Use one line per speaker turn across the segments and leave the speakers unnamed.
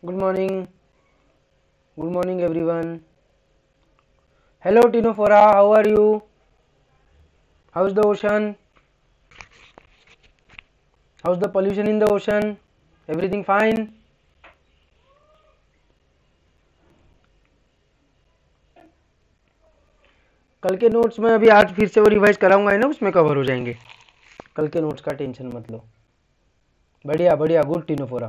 Good morning. Good morning, everyone. Hello, Tinofora. How are you? How's the ocean? How's the pollution in the ocean? Everything fine? कल के notes में अभी आज फिर से वो रिवाइज कराऊंगा है ना, उसमें कवर हो जाएंगे. कल के नोट्स का टेंशन मत लो. बढ़िया बढ़िया, गुड टिनोफोरा.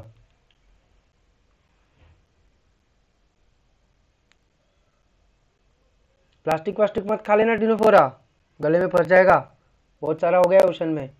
प्लास्टिक वास्टिक मत खा लेना टिनोफोरा, गले में फंस जाएगा. बहुत सारा हो गया है ओशन में.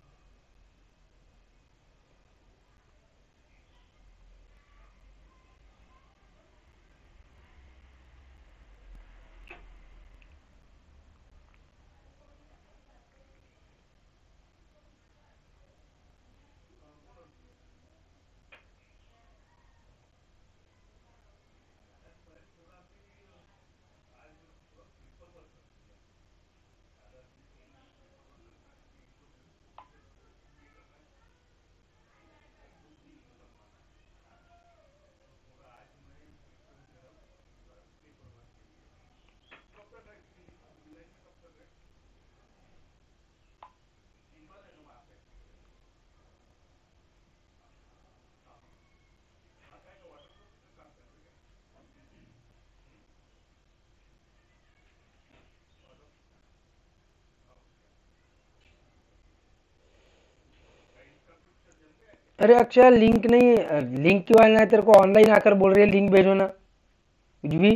अरे अक्षय, लिंक नहीं. लिंक क्यों आना है तेरे को? ऑनलाइन आकर बोल रही है लिंक भेजो ना. कुछ भी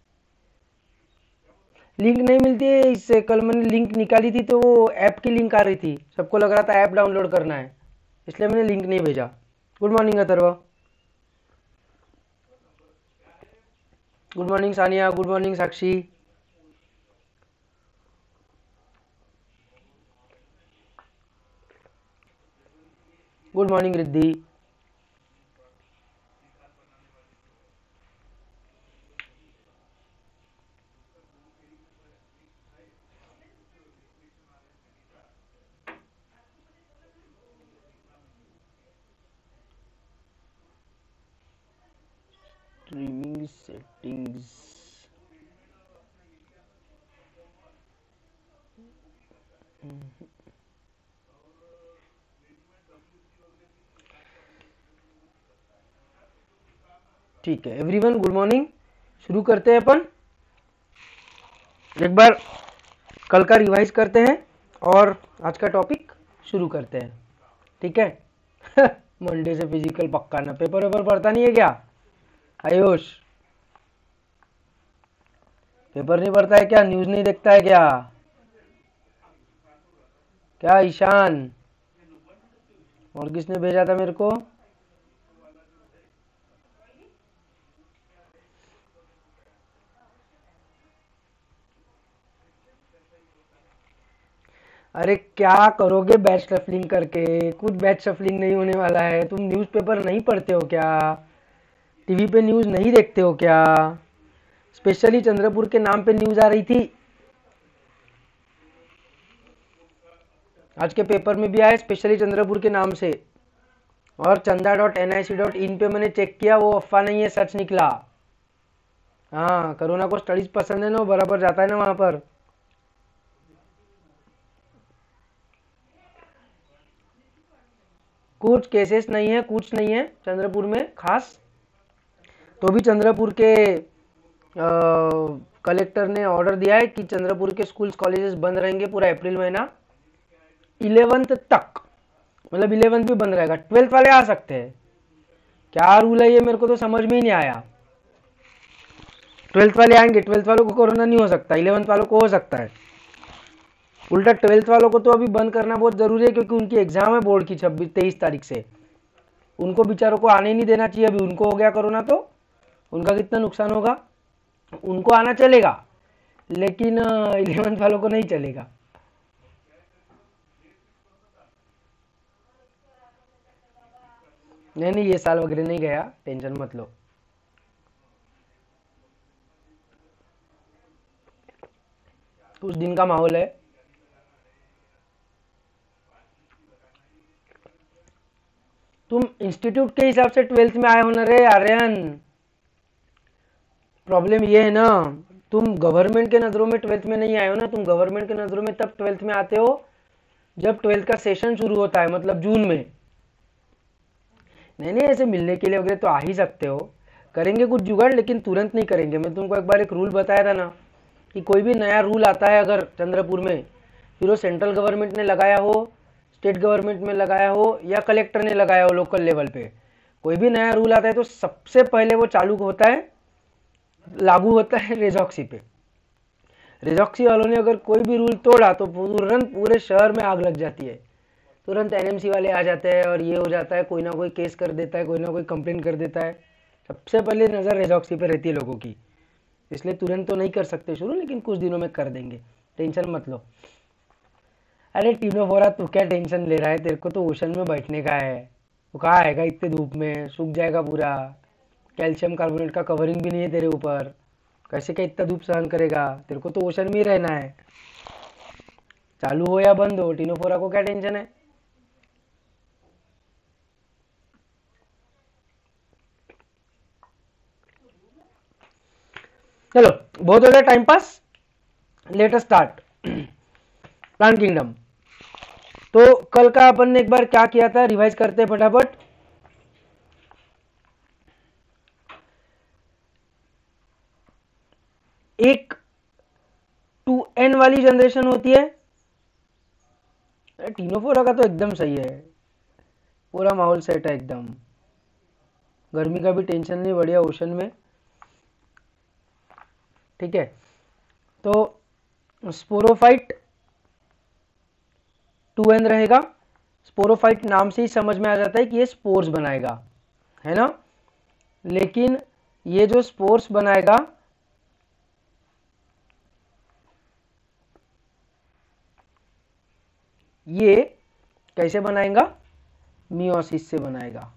लिंक नहीं मिलती है इससे. कल मैंने लिंक निकाली थी तो वो ऐप की लिंक आ रही थी, सबको लग रहा था ऐप डाउनलोड करना है, इसलिए मैंने लिंक नहीं भेजा. Good morning Atharva. Good morning Saniya. Good morning Sakshi. Good morning Riddhi. Streaming settings. ठीक है एवरीवन, गुड मॉर्निंग. शुरू करते हैं अपन. एक बार कल का रिवाइज करते हैं और आज का टॉपिक शुरू करते हैं. ठीक है. मंडे से फिजिकल पक्का ना. पेपर वेपर पढ़ता नहीं है क्या आयुष? पेपर नहीं पढ़ता है क्या? न्यूज़ नहीं देखता है क्या? क्या ईशान? और किसने भेजा था मेरे को? अरे क्या करोगे बैच शफलिंग करके? कुछ बैच शफलिंग नहीं होने वाला है. तुम न्यूज़पेपर नहीं पढ़ते हो क्या? टीवी पे न्यूज़ नहीं देखते हो क्या? स्पेशली चंद्रपुर के नाम पे न्यूज़ आ रही थी. आज के पेपर में भी आया स्पेशली चंद्रपुर के नाम से. और chanda.nic.in पे मैंने चेक किया, वो अफवाह नहीं है, सच निकला. हाँ, कोरोना को स्टडीज पसंद है ना, वो बराबर जाता है ना वहाँ पर. कुछ केसेस नहीं है, कुछ नहीं है चंद्रपुर में खास. तो भी चंद्रपुर के कलेक्टर ने ऑर्डर दिया है कि चंद्रपुर के स्कूल्स कॉलेजेस बंद रहेंगे पूरा अप्रैल महीना, 11th तक. मतलब 11th भी बंद रहेगा. 12th वाले आ सकते हैं. क्या रूल है ये, मेरे को तो समझ में ही नहीं आया. 12th वाले आएंगे, 12th वालों को कोरोना नहीं हो सकता, 11th वालों को हो सकता है. उल्टा 12th वालों को तो अभी बंद करना बहुत जरूरी है, क्योंकि उनकी एग्जाम है बोर्ड की 23 तारीख से. उनको बेचारों को आने नहीं देना चाहिए. अभी उनको हो गया कोरोना तो उनका कितना नुकसान होगा. उनको आना चलेगा, लेकिन 11th वालों को नहीं चलेगा. नहीं नहीं, ये साल वगैरह नहीं गया, टेंशन मत लो. उस दिन का माहौल है. तुम इंस्टीट्यूट के हिसाब से 12th में आए हो ना रे आर्यन. प्रॉब्लम ये है ना, तुम गवर्नमेंट के नज़रों में 12th में नहीं आए हो ना, तुम गवर्नमेंट के नज़रों में तब 12th में आते हो जब 12th का सेशन शुरू होता है, मतलब जून में। नहीं नहीं, ऐसे मिलने के लिए वगैरह तो आ ही सकते हो, करेंगे कुछ जुगाड़, लेकिन तुरंत नहीं करेंगे। मैं तुमको एक बार एक रूल बताया था ना कि कोई भी नया रूल आता है अगर चंद्रपुर में, फिर वो सेंट्रल गवर्नमेंट ने लगाया हो, स्टेट गवर्नमेंट में लगाया हो, या कलेक्टर ने लगाया हो लोकल लेवल पे, कोई भी नया रूल आता है तो सबसे पहले वो चालू होता है, लागू होता है रेजॉक्सी पे। रेजॉक्सी वालों ने अगर कोई भी रूल तोड़ा तो तुरंत पूरे शहर में आग लग जाती है, तुरंत एनएमसी वाले आ जाते हैं और ये हो जाता है, कोई ना कोई केस कर देता है, कोई ना कोई कंप्लेंट कर देता है। सबसे पहले नज़र रेजॉक्सी पे रहती है लोगों की, इसलिए तुरंत तो नहीं कर सकते शुरू, लेकिन कुछ दिनों में कर देंगे, टेंशन मत लो। अरे टीनो फोरा, तू क्या टेंशन ले रहा है, तेरे को तो ओशन में बैठने का है, तू कहाँ आएगा इतने धूप में, सूख जाएगा पूरा, कैल्शियम कार्बोनेट का कवरिंग भी नहीं है तेरे ऊपर, कैसे क्या इतना धूप सहन करेगा, तेरे को तो ओशन में ही रहना है। चालू हो या बंद हो, टीनो फोरा को क्या टेंशन है। चलो बहुत हो गया time pass, let us start plant kingdom. तो कल का अपन ने एक बार क्या किया था, रिवाइज करते हैं फटाफट। एक 2n वाली जनरेशन होती है, टीनोफोरा का तो एकदम सही है, पूरा माहौल सेट है एकदम, गर्मी का भी टेंशन नहीं, बढ़िया ओशन में, ठीक है। तो स्पोरोफाइट 2n रहेगा, स्पोरोफाइट नाम से ही समझ में आ जाता है कि ये स्पोर्स बनाएगा, है ना। लेकिन ये जो स्पोर्स बनाएगा ये कैसे बनाएगा, मियोसिस से बनाएगा,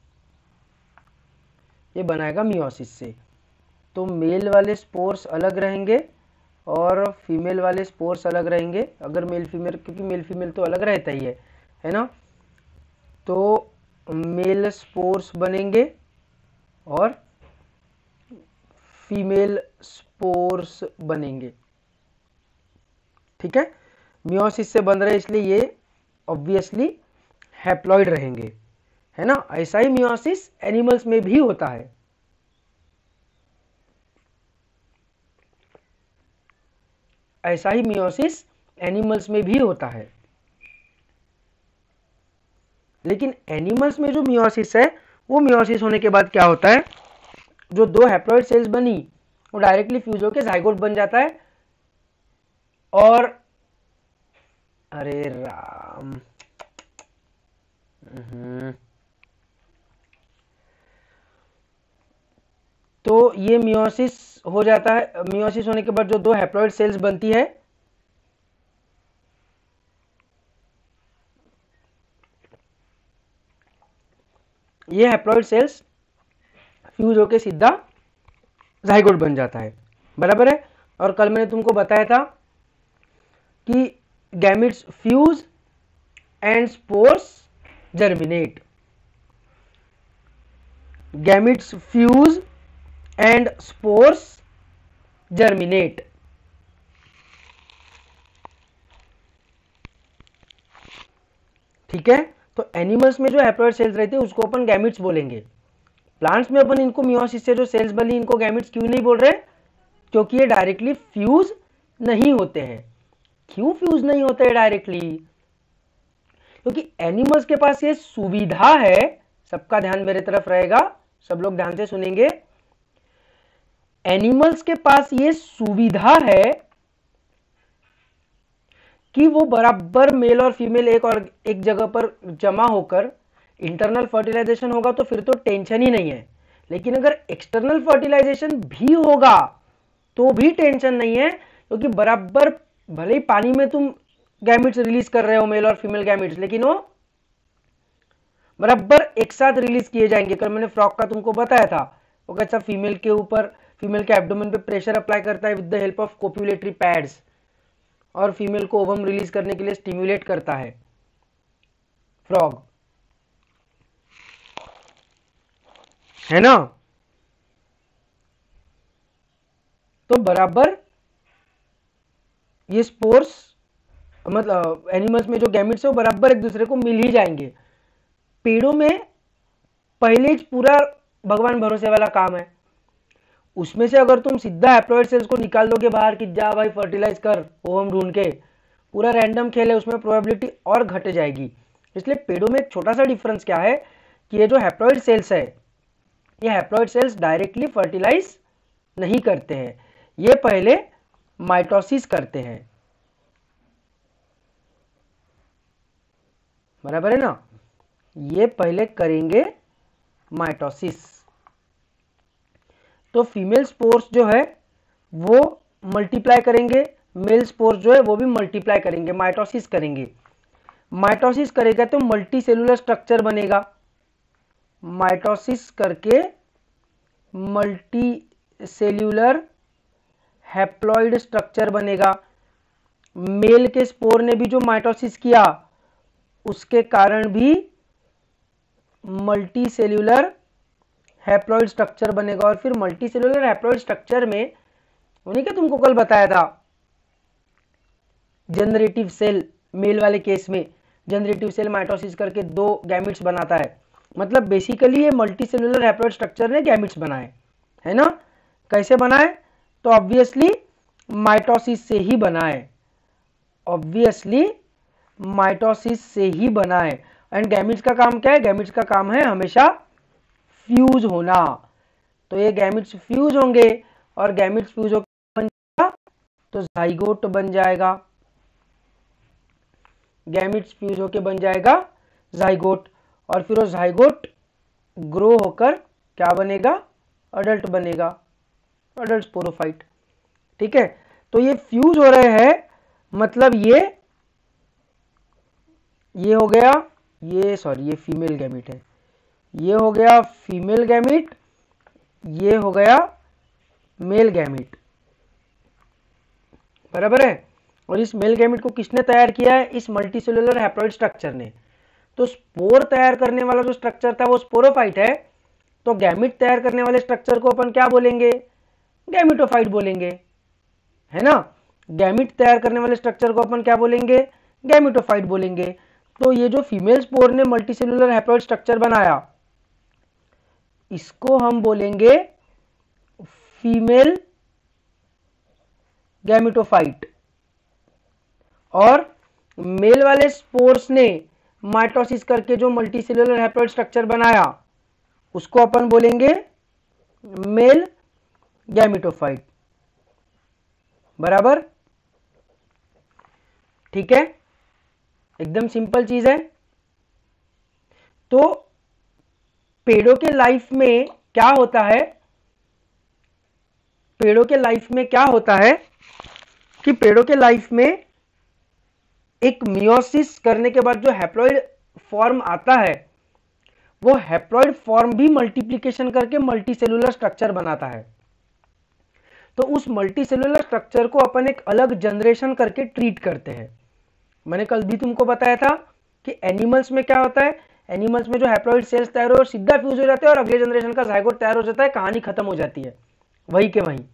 ये बनाएगा मियोसिस से। तो मेल वाले स्पोर्स अलग रहेंगे और फीमेल वाले स्पोर्स अलग रहेंगे, अगर मेल फीमेल, क्योंकि मेल फीमेल तो अलग रहता ही है ना। तो मेल स्पोर्स बनेंगे और फीमेल स्पोर्स बनेंगे, ठीक है। मियोसिस से बन रहे इसलिए ये ऑब्वियसली हैप्लॉइड रहेंगे, है ना। ऐसा ही मियोसिस एनिमल्स में भी होता है, ऐसा ही मियोसिस एनिमल्स में भी होता है। लेकिन एनिमल्स में जो मियोसिस है, वो मियोसिस होने के बाद क्या होता है, जो दो हैप्लॉइड सेल्स बनी वो डायरेक्टली फ्यूज होकर जाइगोट बन जाता है। और अरे राम, तो ये मियोसिस हो जाता है, मियोसिस होने के बाद जो दो हैप्लॉइड सेल्स बनती है, ये हैप्लॉइड सेल्स फ्यूज होके सीधा जाइगोट बन जाता है, बराबर है। और कल मैंने तुमको बताया था कि gametes fuse and spores germinate, gametes fuse and spores germinate, ठीक है। तो एनिमल्स में जो हैप्लॉइड सेल्स रहते हैं उसको अपन गैमिट्स बोलेंगे, प्लांट्स में अपन इनको मियोसिस से जो सेल्स बनी इनको गैमिट्स क्यों नहीं बोल रहे, क्योंकि ये डायरेक्टली फ्यूज नहीं होते हैं। क्यों फ्यूज नहीं होते हैं डायरेक्टली, क्योंकि एनिमल्स के पास ये सुविधा है, सबका ध्यान मेरे तरफ रहेगा, सब लोग ध्यान से सुनेंगे। एनिमल्स के पास ये सुविधा है कि वो बराबर मेल और फीमेल एक जगह पर जमा होकर इंटरनल फर्टिलाइजेशन होगा तो फिर तो टेंशन ही नहीं है। लेकिन अगर एक्सटर्नल फर्टिलाइजेशन भी होगा तो भी टेंशन नहीं है, क्योंकि बराबर भले ही पानी में तुम गैमिट्स रिलीज कर रहे हो, मेल और फीमेल गैमिट्स, लेकिन वो बराबर एक साथ रिलीज किए जाएंगे। कल मैंने फ्रॉग का तुमको बताया था, वो कैसा फीमेल के ऊपर, फीमेल के एब्डोमेन पे प्रेशर अप्लाई करता है with the help of copulatory pads, और फीमेल को ओवम रिलीज करने के लिए स्टिम्युलेट करता है फ्रॉग, है ना। तो बराबर ये स्पोर्स मतलब एनिमल्स में जो गैमेट्स है वो बराबर एक दूसरे को मिल ही जाएंगे। पेड़ों में पहले ही पूरा भगवान भरोसे वाला काम है, उसमें से अगर तुम सीधा हैप्लॉइड सेल्स को निकाल दोगे बाहर कि जा भाई फर्टिलाइज कर ओवम ढूंढ के, पूरा रैंडम खेल है, उसमें प्रोबेबिलिटी और घट जाएगी। इसलिए पेड़ों में एक छोटा सा डिफरेंस क्या है कि ये जो हैप्लॉइड सेल्स है, ये हैप्लॉइड सेल्स डायरेक्टली फर्टिलाइज नहीं करते हैं, ये पहले माइटोसिस करते हैं। बराबर है ना, ये पहले करेंगे माइटोसिस। तो फीमेल स्पोर्स जो है वो मल्टीप्लाई करेंगे, मेल स्पोर्स जो है वो भी मल्टीप्लाई करेंगे, माइटोसिस करेंगे। माइटोसिस करेगा तो मल्टी सेलुलर स्ट्रक्चर बनेगा, माइटोसिस करके मल्टी सेल्यूलर हैप्लॉइड स्ट्रक्चर बनेगा। मेल के स्पोर ने भी जो माइटोसिस किया उसके कारण भी मल्टी सेल्यूलर हैप्लॉइड स्ट्रक्चर बनेगा। और फिर मल्टी सेल्यूलर हैप्लॉइड स्ट्रक्चर में उन्हीं का तुमको कल बताया था जनरेटिव सेल, मेल वाले केस में जनरेटिव सेल माइटोसिस करके 2 गैमेट्स बनाता है। मतलब बेसिकली ये मल्टी सेल्यूलर हैप्लॉइड स्ट्रक्चर ने गैमेट्स बनाए, है ना। कैसे बनाए, तो ऑब्वियसली माइटोसिस से ही बनाए, ऑब्वियसली माइटोसिस से ही बनाए। एंड गैमेट्स का काम क्या है, गैमेट्स का काम है हमेशा फ्यूज होना। तो ये गैमेट्स फ्यूज होंगे और गैमेट्स फ्यूज होकर बन जाएगा तो जाइगोट बन जाएगा, गैमेट्स फ्यूज होकर बन जाएगा जाइगोट। और फिर वो जाइगोट ग्रो होकर क्या बनेगा, अडल्ट बनेगा, अडल्ट स्पोरोफाइट। ठीक है, तो ये फ्यूज हो रहे हैं, मतलब ये हो गया, ये सॉरी ये फीमेल गैमेट है, ये हो गया फीमेल गैमेट, ये हो गया मेल गैमेट। बराबर है। और इस मेल गैमेट को किसने तैयार किया है, इस मल्टीसेलुलर हैप्लॉइड स्ट्रक्चर ने। तो स्पोर तैयार करने वाला जो स्ट्रक्चर था वो स्पोरोफाइट है, तो गैमेट तैयार करने वाले स्ट्रक्चर को अपन क्या बोलेंगे, गैमेटोफाइट बोलेंगे, है ना। गैमेट तैयार करने वाले स्ट्रक्चर को अपन क्या बोलेंगे, गैमेटोफाइट बोलेंगे। तो ये जो फीमेल स्पोर ने मल्टीसेलुलर हैप्लॉइड स्ट्रक्चर बनाया, इसको हम बोलेंगे फीमेल गैमेटोफाइट। और मेल वाले स्पोर्स ने माइटोसिस करके जो मल्टीसेलुलर हैप्लॉइड स्ट्रक्चर बनाया उसको अपन बोलेंगे मेल गैमेटोफाइट। बराबर, ठीक है, एकदम सिंपल चीज है। तो पेड़ों के लाइफ में क्या होता है, पेड़ों के लाइफ में क्या होता है कि पेड़ों के लाइफ में एक मियोसिस करने के बाद जो हैप्लॉइड फॉर्म आता है, वो हैप्लॉइड फॉर्म भी मल्टीप्लिकेशन करके मल्टीसेलुलर स्ट्रक्चर बनाता है। तो उस मल्टीसेलुलर स्ट्रक्चर को अपन एक अलग जनरेशन करके ट्रीट करते हैं। मैंने कल भी तुमको बताया था कि एनिमल्स में क्या होता है, एनिमल्स में जो हैप्लॉइड सेल्स तैयार हो सीधा फ्यूज हो जाते हैं और अगले जनरेशन का जाइगोट तैयार हो जाता है, कहानी खत्म हो जाती है वही के वहीं।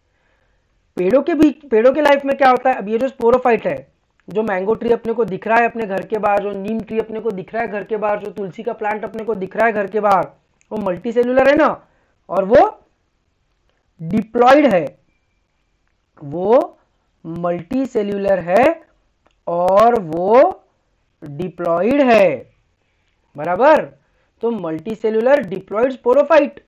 पेड़ों के लाइफ में क्या होता है, अब ये जो स्पोरोफाइट है, जो मैंगो ट्री अपने को दिख रहा है अपने घर के बाहर, जो नीम ट्री अपने को दिख रहा है घर के बाहर, जो तुलसी का प्लांट अपने को दिख रहा है घर के बाहर, वो मल्टीसेलुलर है ना, और वो डिप्लॉइड है, वो मल्टीसेल्यूलर है और वो डिप्लॉइड है। बराबर, तो multicellular diploid sporophyte,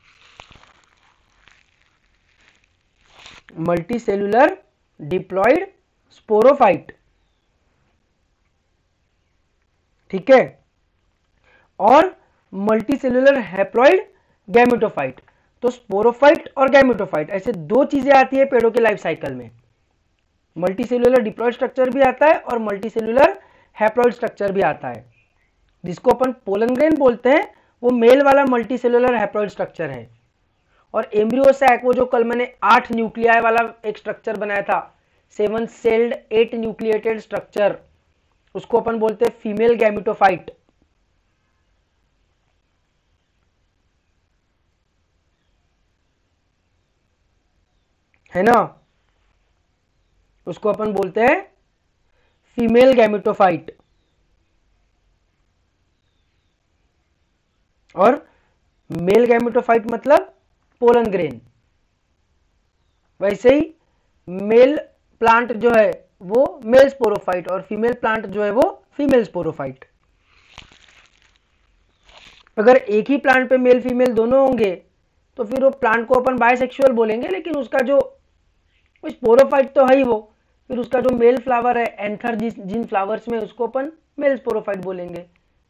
multicellular diploid sporophyte, ठीक है। और मल्टीसेल्यूलर हैप्लॉइड गैमेटोफाइट। तो स्पोरोफाइट और गैमेटोफाइट ऐसे 2 चीजें आती है पेड़ों के लाइफ साइकिल में, मल्टीसेल्यूलर डिप्लॉइड स्ट्रक्चर भी आता है और मल्टीसेल्यूलर हैप्लॉइड स्ट्रक्चर भी आता है। जिसको अपन पोलन ग्रेन बोलते हैं वो मेल वाला मल्टीसेल्यूलर हैप्लॉइड स्ट्रक्चर है। और एम्ब्रियो सैक, वो जो कल मैंने 8 न्यूक्लियाई वाला एक स्ट्रक्चर बनाया था, 7 सेल्ड 8 न्यूक्लिएटेड स्ट्रक्चर, उसको अपन बोलते हैं फीमेल गैमेटोफाइट। है ना, उसको अपन बोलते हैं फीमेल गैमेटोफाइट। और मेल गैमेटोफाइट मतलब पोलन ग्रेन। वैसे ही मेल प्लांट जो है वो मेल स्पोरोफाइट और फीमेल प्लांट जो है वो फीमेल स्पोरोफाइट। अगर एक ही प्लांट पे मेल फीमेल दोनों होंगे तो फिर वो प्लांट को अपन बायसेक्सुअल बोलेंगे, लेकिन उसका जो स्पोरोफाइट तो है ही वो, फिर उसका जो मेल फ्लावर है एंथर जिन फ्लावर्स में, उसको अपन मेल स्पोरोफाइट बोलेंगे।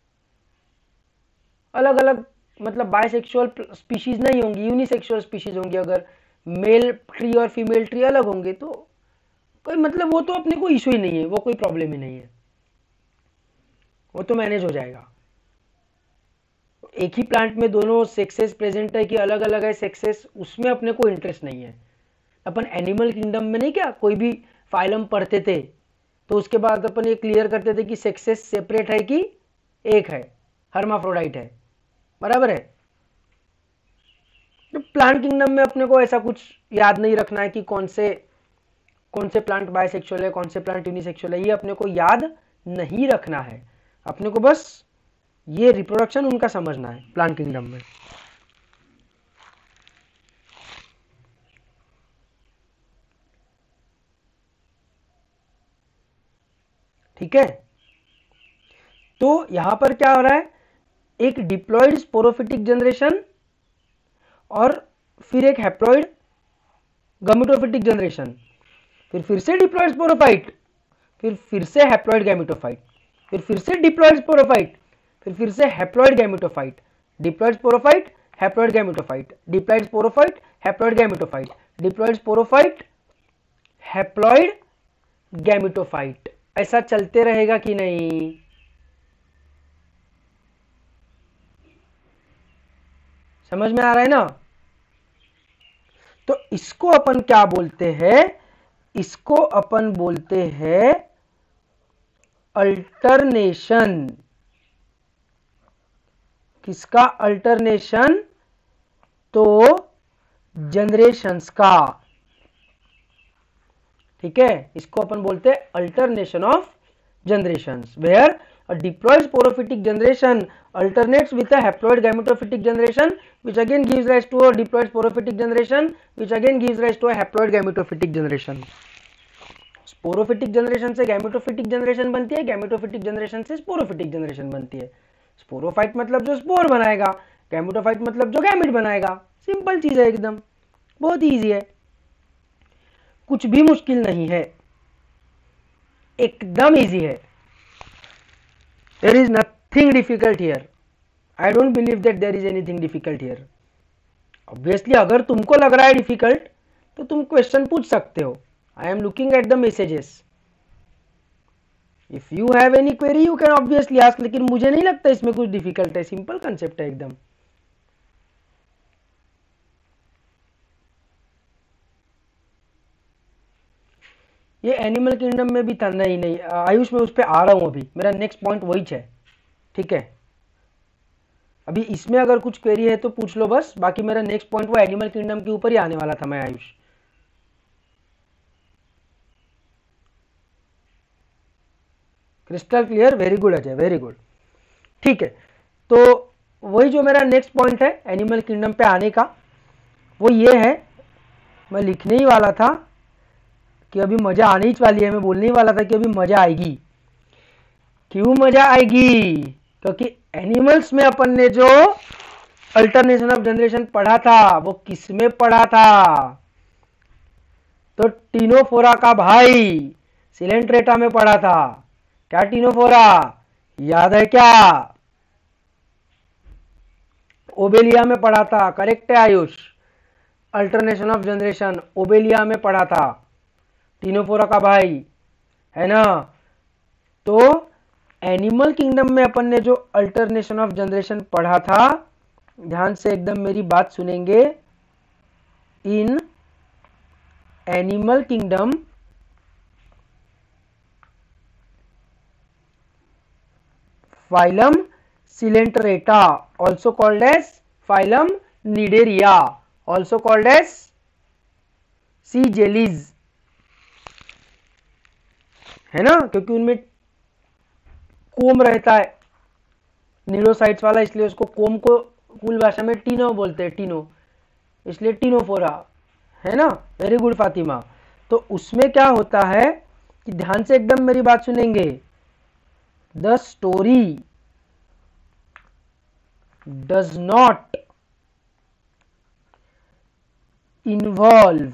अलग अलग मतलब बायसेक्सुअल स्पीशीज नहीं होंगी, यूनिसेक्सुअल स्पीशीज होंगी। अगर मेल ट्री और फीमेल ट्री अलग होंगे तो कोई मतलब वो तो अपने को इशू ही नहीं है, वो कोई प्रॉब्लम ही नहीं है, वो तो मैनेज हो जाएगा। एक ही प्लांट में दोनों सेक्सेस प्रेजेंट है कि अलग अलग है सेक्सेस, उसमें अपने को इंटरेस्ट नहीं है। अपन एनिमल किंगडम में नहीं क्या कोई भी फाइलम पढ़ते थे तो उसके बाद अपन ये क्लियर करते थे कि सेक्सेस सेपरेट है कि एक है, हर्माफ्रोडाइट है, बराबर है। तो प्लांट किंगडम में अपने को ऐसा कुछ याद नहीं रखना है कि कौन से प्लांट बायसेक्सुअल है, कौन से प्लांट यूनिसेक्सुअल है, ये अपने को याद नहीं रखना है। अपने को बस ये रिप्रोडक्शन उनका समझना है प्लांट किंगडम में। ठीक है, तो यहां पर क्या हो रहा है, एक डिप्लॉयड स्पोरोफिटिक जनरेशन और फिर एक हैप्लॉयड गैमेटोफिटिक जनरेशन, फिर से डिप्लॉयड स्पोरोफाइट, फिर से हैप्लॉयड गैमेटोफाइट, फिर से डिप्लॉयड स्पोरोफाइट, फिर से haploid gametophyte, diploid sporophyte, haploid gametophyte, diploid sporophyte, haploid gametophyte, diploid sporophyte, haploid gametophyte. ऐसा चलते रहेगा कि नहीं? समझ में आ रहा है ना? तो इसको अपन क्या बोलते हैं, इसको अपन बोलते हैं अल्टरनेशन। किसका अल्टरनेशन? तो जनरेशंस का। ठीक है, इसको अपन बोलते हैं alternation of generations, where a diploid sporophytic generation alternates with a haploid gametophytic generation, which again gives rise to a diploid sporophytic generation, which again gives rise to a haploid gametophytic generation. Sporophytic generation से gametophytic generation बनती है, gametophytic generation से sporophytic generation बनती है। Sporophyte मतलब जो spore बनाएगा, gametophyte मतलब जो गैमेट बनाएगा। सिंपल चीज है, एकदम बहुत इजी है, कुछ भी मुश्किल नहीं है, एकदम इजी है। There is nothing difficult here. I don't believe that there is anything difficult here. Obviously, अगर तुमको लग रहा है डिफिकल्ट तो तुम क्वेश्चन पूछ सकते हो। I am looking at the messages. If you have any query, you can obviously ask. लेकिन मुझे नहीं लगता इसमें कुछ डिफिकल्ट है, सिंपल कंसेप्ट है एकदम। ये एनिमल किंगडम में भी था, नहीं आयुष में उस पर आ रहा हूं अभी, मेरा नेक्स्ट पॉइंट वही है। ठीक है, अभी इसमें अगर कुछ क्वेरी है तो पूछ लो बस, बाकी मेरा नेक्स्ट पॉइंट वो एनिमल किंगडम के ऊपर ही आने वाला था मैं, Ayush. Crystal clear, very good Ajay, very good. ठीक है, तो वही जो मेरा नेक्स्ट पॉइंट है एनिमल किंगडम पे आने का, वो ये है, मैं लिखने ही वाला था कि अभी मजा आने ही वाली है, मैं बोलने ही वाला था कि अभी मजा आएगी। क्यों मजा आएगी? क्योंकि एनिमल्स में अपन ने जो अल्टरनेशन ऑफ जनरेशन पढ़ा था वो किस में पढ़ा था? तो टीनोफोरा का भाई सिलेंट्रेटा में पढ़ा था। क्या टीनोफोरा याद है क्या? ओबेलिया में पढ़ा था, करेक्ट है Ayush. Alternation of generation Obelia में पढ़ा था, टीनोफोरा का भाई, है ना? तो एनिमल किंगडम में अपन ने जो अल्टरनेशन ऑफ जनरेशन पढ़ा था, ध्यान से एकदम मेरी बात सुनेंगे, in animal kingdom phylum Coelenterata, also called as phylum Cnidaria, also called as sea jellies, है ना, क्योंकि उनमें कोम रहता है नीडोसाइट्स वाला, इसलिए उसको कोम को कुल भाषा में टीनो बोलते हैं, टीनो, इसलिए टीनोफोरा, है ना। Very good Fatima. तो उसमें क्या होता है कि ध्यान से एकदम मेरी बात सुनेंगे, the story does not involve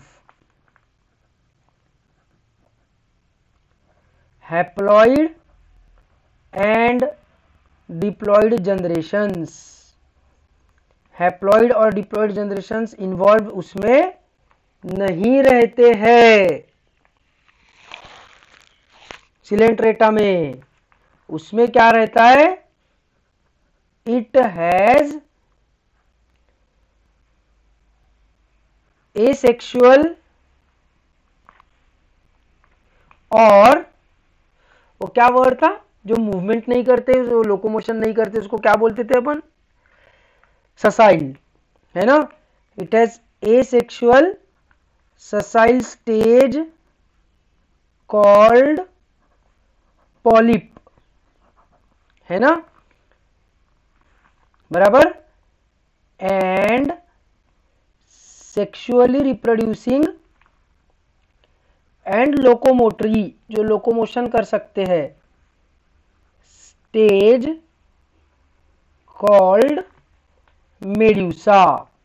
haploid and diploid generations. Haploid और डिप्लॉइड जनरेशंस इन्वॉल्व उसमें नहीं रहते हैं सिलेंट्रेटा में। उसमें क्या रहता है, इट हैज एसेक्सुअल, और वो क्या वर्ड था, जो मूवमेंट नहीं करते, जो लोकोमोशन नहीं करते, उसको क्या बोलते थे अपन, ससाइल, है ना। It has asexual sessile stage called polyp, है ना, बराबर। And sexually reproducing and locomotory, जो लोकोमोशन कर सकते हैं, स्टेज कॉल्ड मेड्यूसा,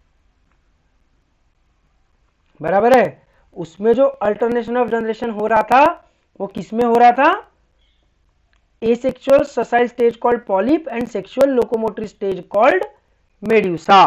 बराबर है। उसमें जो अल्टरनेशन ऑफ जनरेशन हो रहा था वो किसमें हो रहा था, asexual sessile stage called polyp and sexual locomotory stage called medusa.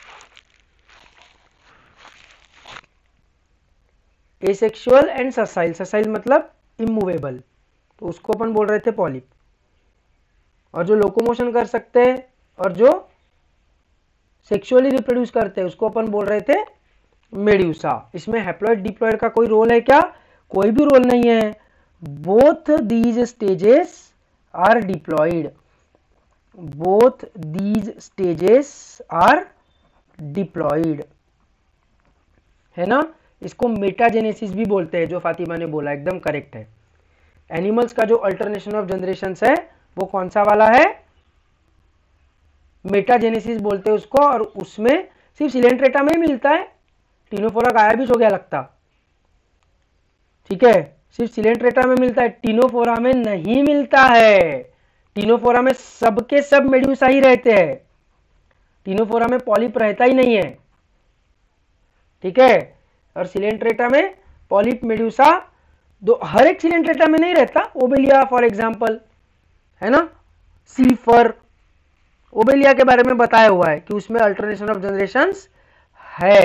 Asexual and sessile, sessile मतलब इमूवेबल, तो उसको अपन बोल रहे थे पॉलिप, और जो लोकोमोशन कर सकते हैं और जो सेक्सुअली रिप्रोड्यूस करते हैं उसको अपन बोल रहे थे मेड्यूसा। इसमें हैप्लॉइड डिप्लॉइड का कोई रोल है क्या, कोई भी रोल नहीं है। Both these stages are diploid, both these stages are diploid, है ना। इसको मेटाजेनेसिस भी बोलते हैं, जो फातिमा ने बोला एकदम करेक्ट है। एनिमल्स का जो अल्टरनेशन ऑफ जनरेशंस है वो कौन सा वाला है, मेटाजेनेसिस बोलते हैं उसको, और उसमें सिर्फ सिलेंट्रेटा में ही मिलता है, टीनोफोरा गायब ही हो गया लगता, ठीक है, सिर्फ सिलेंट्रेटा में मिलता है, टीनोफोरा में नहीं मिलता है। टीनोफोरा में सबके सब मेड्यूसा ही रहते हैं, टीनोफोरा में पॉलिप रहता ही नहीं है, ठीक है। और सिलेंट्रेटा में पॉलिप मेड्यूसा दो, हर एक सिलेंट्रेटा में नहीं रहता, ओबेलिया फॉर एग्जांपल, है ना, सीफर, ओबेलिया के बारे में बताया हुआ है कि उसमें अल्टरनेशन ऑफ जनरेशंस है।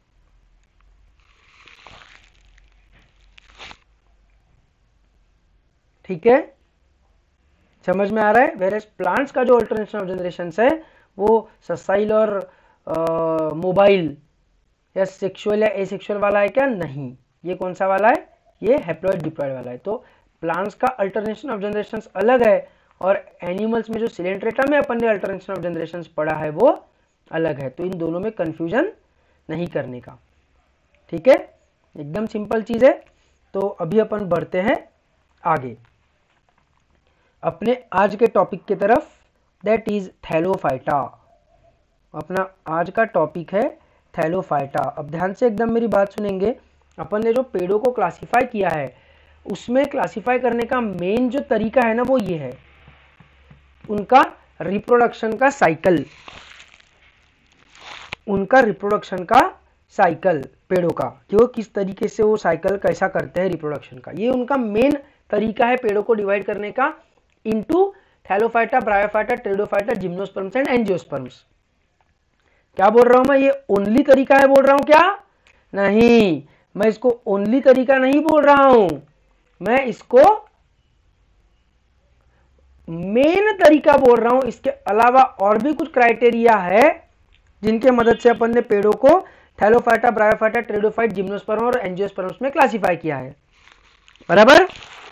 ठीक है, समझ में आ रहा है। वेरेस प्लांट्स का जो अल्टरनेशन ऑफ जनरेशंस है वो ससाइल और मोबाइल या सेक्सुअल या एसेक्सुअल वाला है क्या, नहीं, ये कौन सा वाला है, ये हैप्लॉइड डिप्लॉइड वाला है। तो प्लांट्स का अल्टरनेशन ऑफ जनरेशंस अलग है, और एनिमल्स में जो सिलेंट्रेटा में अपन ने अल्टरनेशन ऑफ जनरेशंस पढ़ा है वो अलग है। तो इन दोनों में कंफ्यूजन नहीं करने का, ठीक है, एकदम सिंपल चीज है। तो अभी अपन बढ़ते हैं आगे अपने आज के टॉपिक की तरफ, दैट इज थैलोफाइटा। अपना आज का टॉपिक है थैलोफाइटा। अब ध्यान से एकदम मेरी बात सुनेंगे। अपन ने जो पेड़ों को क्लासिफाई किया है उसमें क्लासिफाई करने का मेन जो तरीका है ना वो ये है, उनका रिप्रोडक्शन का साइकिल, उनका रिप्रोडक्शन का साइकिल पेड़ों का, कि वो किस तरीके से वो साइकिल कैसा करते हैं रिप्रोडक्शन का, ये उनका मेन तरीका है पेड़ों को डिवाइड करने का into Thallophyta, Bryophyta, Pteridophyta, gymnosperms and angiosperms. क्या बोल रहा हूं मैं, ये ओनली तरीका है बोल रहा हूं क्या, नहीं, मैं इसको ओनली तरीका नहीं बोल रहा हूं, मैं इसको मेन तरीका बोल रहा हूं। इसके अलावा और भी कुछ क्राइटेरिया है जिनके मदद से अपन ने पेड़ों को थैलोफाइटा, ब्रायोफाइटा, टेरिडोफाइट, जिम्नोस्पर्म और एंजियोस्पर्म्स में क्लासिफाई किया है, बराबर।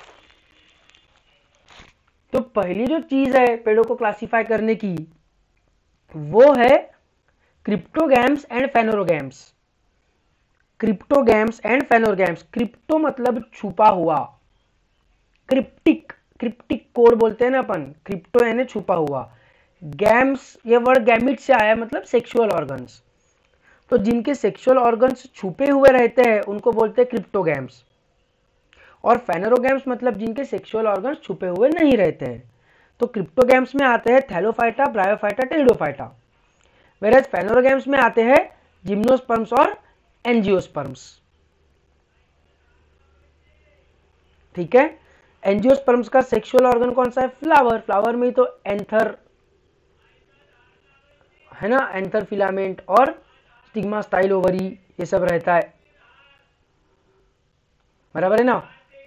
तो पहली जो चीज है पेड़ों को क्लासिफाई करने की वो है cryptogams and phanerogams. Cryptogams and phanerogams. Crypto मतलब छुपा हुआ, क्रिप्टिक, क्रिप्टिक कोड बोलते हैं ना अपन, क्रिप्टो यानी छुपा हुआ। गैम्स, ये वर्ड गैमिट से आया, मतलब सेक्सुअल ऑर्गन्स। तो जिनके सेक्सुअल ऑर्गन्स छुपे हुए रहते हैं उनको बोलते हैं क्रिप्टोगैम्स। और फेनोरोगैम्स मतलब जिनके सेक्सुअल ऑर्गन्स छुपे हुए नहीं रहते हैं। तो क्रिप्टोगैम्स में आते हैं Thallophyta, Bryophyta, Pteridophyta. Whereas phanerogams में आते हैं जिम्नोस्पर्म्स और एंजियोस्पर्म्स। ठीक है, एंजियोस्पर्म्स का सेक्सुअल ऑर्गन कौन सा है? फ्लावर। फ्लावर में तो एंथर है ना, एंथर फिलामेंट और स्टिग्मा, स्टाइल ओवरी, ये सब रहता है, बराबर है ना,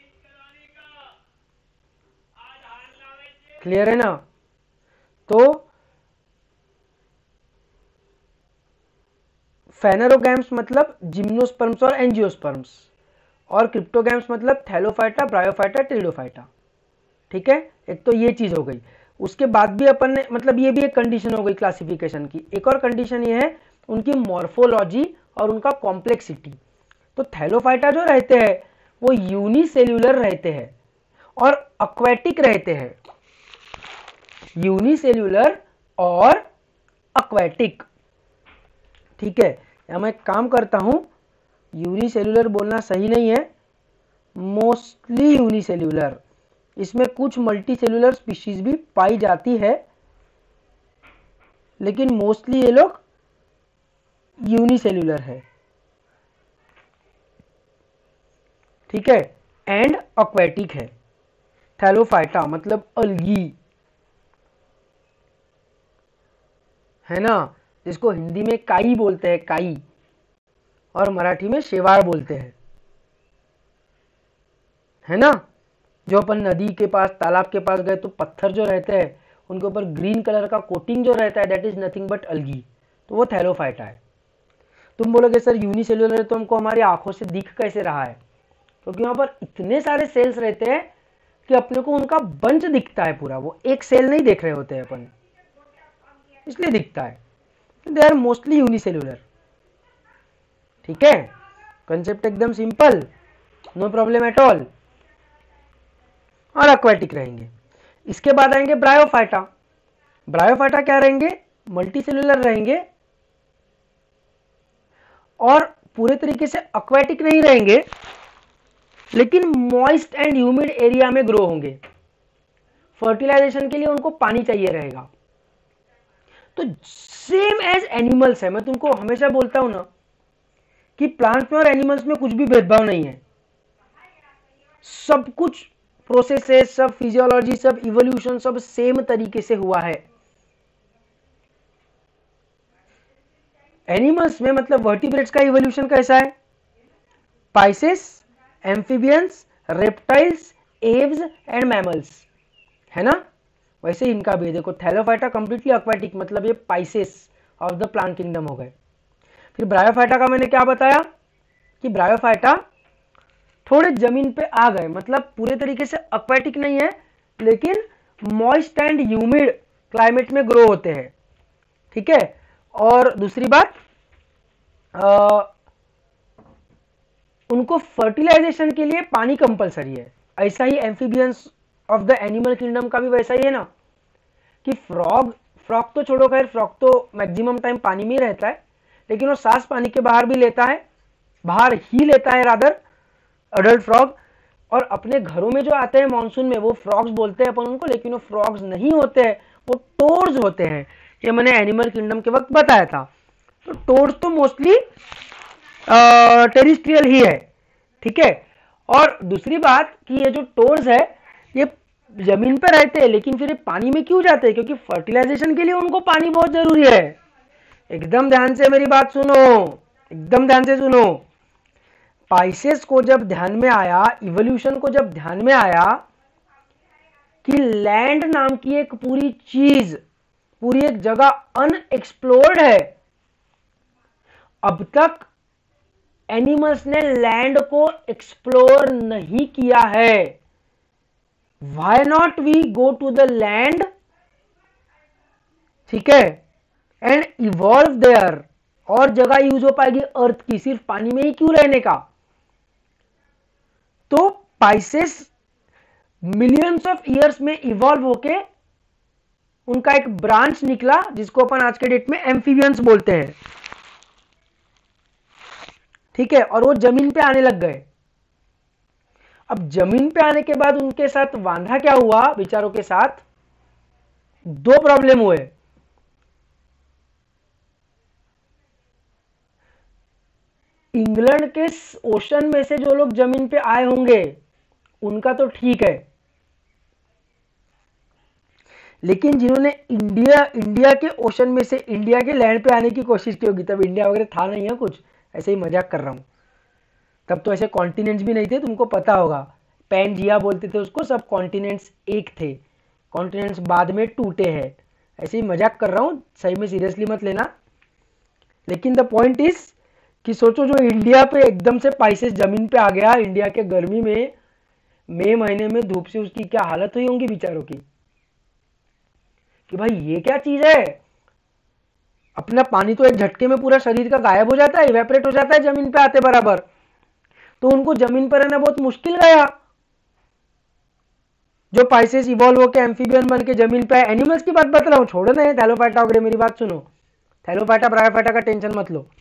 क्लियर है ना। तो फेनोरोगैम्स मतलब जिम्नोस्पर्म्स और एंजियोस्पर्म्स, और क्रिप्टोगैम्स मतलब थैलोफाइटा, ब्रायोफाइटा, टेरिडोफाइटा। ठीक है, एक तो ये चीज हो गई। उसके बाद भी अपन ने, मतलब ये भी एक कंडीशन हो गई क्लासिफिकेशन की। एक और कंडीशन ये है उनकी मॉर्फोलॉजी और उनका कॉम्प्लेक्सिटी। तो थैलोफाइटा जो रहते हैं वो यूनिसेल्यूलर रहते हैं और एक्वेटिक रहते हैं, यूनिसेल्यूलर और एक्वेटिक। ठीक है, या मैं काम करता हूं, यूनिसेल्यूलर बोलना सही नहीं है, मोस्टली यूनिसेल्यूलर। इसमें कुछ मल्टीसेल्यूलर स्पीशीज भी पाई जाती है, लेकिन मोस्टली ये लोग यूनिसेल्यूलर है। ठीक है, एंड एक्वेटिक है। थैलोफाइटा मतलब अलगी, है ना, जिसको हिंदी में काई बोलते हैं, काई, और मराठी में शेवाळ बोलते हैं, है ना। जो अपन नदी के पास, तालाब के पास गए तो पत्थर जो रहते हैं उनके ऊपर ग्रीन कलर का कोटिंग जो रहता है, that is nothing but algae. तो वो थैलोफाइटा है। तुम बोलोगे सर यूनिसेल्यूलर है तो हमको हमारी आंखों से दिख कैसे रहा है? क्योंकि वहां पर इतने सारे सेल्स रहते हैं कि अपने को उनका बंच दिखता है पूरा, वो एक सेल नहीं देख रहे होते हैं अपन, इसलिए दिखता है। They are mostly unicellular. ठीक है, कंसेप्ट एकदम simple, no problem at all, और एक्वेटिक रहेंगे। इसके बाद आएंगे ब्रायोफाइटा। ब्रायोफाइटा क्या रहेंगे? मल्टीसेल्यूलर रहेंगे और पूरे तरीके से एक्वेटिक नहीं रहेंगे, लेकिन मॉइस्ट एंड ह्यूमिड एरिया में ग्रो होंगे। फर्टिलाइजेशन के लिए उनको पानी चाहिए रहेगा। तो सेम एज एनिमल्स है। मैं तुमको हमेशा बोलता हूं ना कि प्लांट्स में और एनिमल्स में कुछ भी भेदभाव नहीं है, सब कुछ प्रोसेसेस, सब फिजियोलॉजी, सब इवोल्यूशन, सब सेम तरीके से हुआ है। एनिमल्स में मतलब वर्टिब्रेट्स का इवोल्यूशन कैसा है? Pisces, amphibians, reptiles, Aves and mammals, है ना। वैसे इनका भी देखो, थैलोफाइटा कंप्लीटली एक्वाटिक, मतलब ये Pisces of the plant kingdom हो गए। फिर ब्रायोफाइटा का मैंने क्या बताया कि ब्रायोफाइटा थोड़े जमीन पे आ गए, मतलब पूरे तरीके से एक्वाटिक नहीं है, लेकिन मॉइस्ट एंड ह्यूमिड क्लाइमेट में ग्रो होते हैं। ठीक है, और दूसरी बात, उनको फर्टिलाइजेशन के लिए पानी कंपलसरी है। ऐसा ही amphibians of the animal kingdom का भी वैसा ही है ना, कि फ्रॉग तो छोड़ो, खैर फ्रॉग तो मैक्सिमम टाइम पानी में ही रहता है, लेकिन वो सांस पानी के बाहर भी लेता है, बाहर ही लेता है रादर, अडल्ट फ्रॉग। और अपने घरों में जो आते हैं मॉनसून में, वो फ्रॉग्स बोलते हैं अपन उनको, लेकिन वो फ्रॉग्स नहीं होते हैं, वो टोड्स होते हैं। ये मैंने एनिमल किंगडम के वक्त बताया था। तो टोड्स तो मोस्टली टेरिस्ट्रियल ही है। ठीक है, और दूसरी बात कि ये जो टोड्स है ये जमीन पर रहते हैं, लेकिन फिर पानी में क्यों जाते हैं? क्योंकि फर्टिलाइजेशन के लिए उनको पानी बहुत जरूरी है। एकदम ध्यान से मेरी बात सुनो, एकदम ध्यान से सुनो। पाइसेस को जब ध्यान में आया, इवोल्यूशन को जब ध्यान में आया कि लैंड नाम की एक पूरी चीज, पूरी एक जगह अनएक्सप्लोर्ड है, अब तक एनिमल्स ने लैंड को एक्सप्लोर नहीं किया है, why not we go to the land, ठीक है, एंड इवॉल्व देयर, और जगह यूज हो पाएगी अर्थ की, सिर्फ पानी में ही क्यों रहने का? तो पाइसेस मिलियंस ऑफ ईयर्स में इवॉल्व होके उनका एक ब्रांच निकला जिसको अपन आज के डेट में एम्फीबियंस बोलते हैं, ठीक है। और वो जमीन पे आने लग गए। अब जमीन पे आने के बाद उनके साथ वांधा क्या हुआ, बेचारों के साथ दो प्रॉब्लम हुए। इंग्लैंड के ओशन में से जो लोग जमीन पे आए होंगे उनका तो ठीक है, लेकिन जिन्होंने इंडिया के ओशन में से इंडिया के लैंड पे आने की कोशिश की होगी, तब इंडिया वगैरह था नहीं है कुछ, ऐसे ही मजाक कर रहा हूं, तब तो ऐसे कॉन्टिनेंट्स भी नहीं थे, तुमको पता होगा, पैनजिया बोलते थे उसको, सब कॉन्टिनेंट्स एक थे, कॉन्टिनेंट्स बाद में टूटे हैं, ऐसे ही मजाक कर रहा हूं, सही में सीरियसली मत लेना। लेकिन द पॉइंट इज कि सोचो जो इंडिया पे एकदम से पाइसेस जमीन पे आ गया, इंडिया के गर्मी में मई महीने में धूप से उसकी क्या हालत हुई होंगी बेचारों की, कि भाई ये क्या चीज है, अपना पानी तो एक झटके में पूरा शरीर का गायब हो जाता है, इवेपोरेट हो जाता है जमीन पे आते बराबर, तो उनको जमीन पर रहना बहुत मुश्किल गया। जो पाइसेस इवॉल्व होकर एम्फीबियन बन के जमीन पे, एनिमल्स की बात बता रहा हूं, छोड़ो ना थैलोफाइटा वगैरह, मेरी बात सुनो, थैलोफाइटा ब्रायोफाइटा का टेंशन मत लो,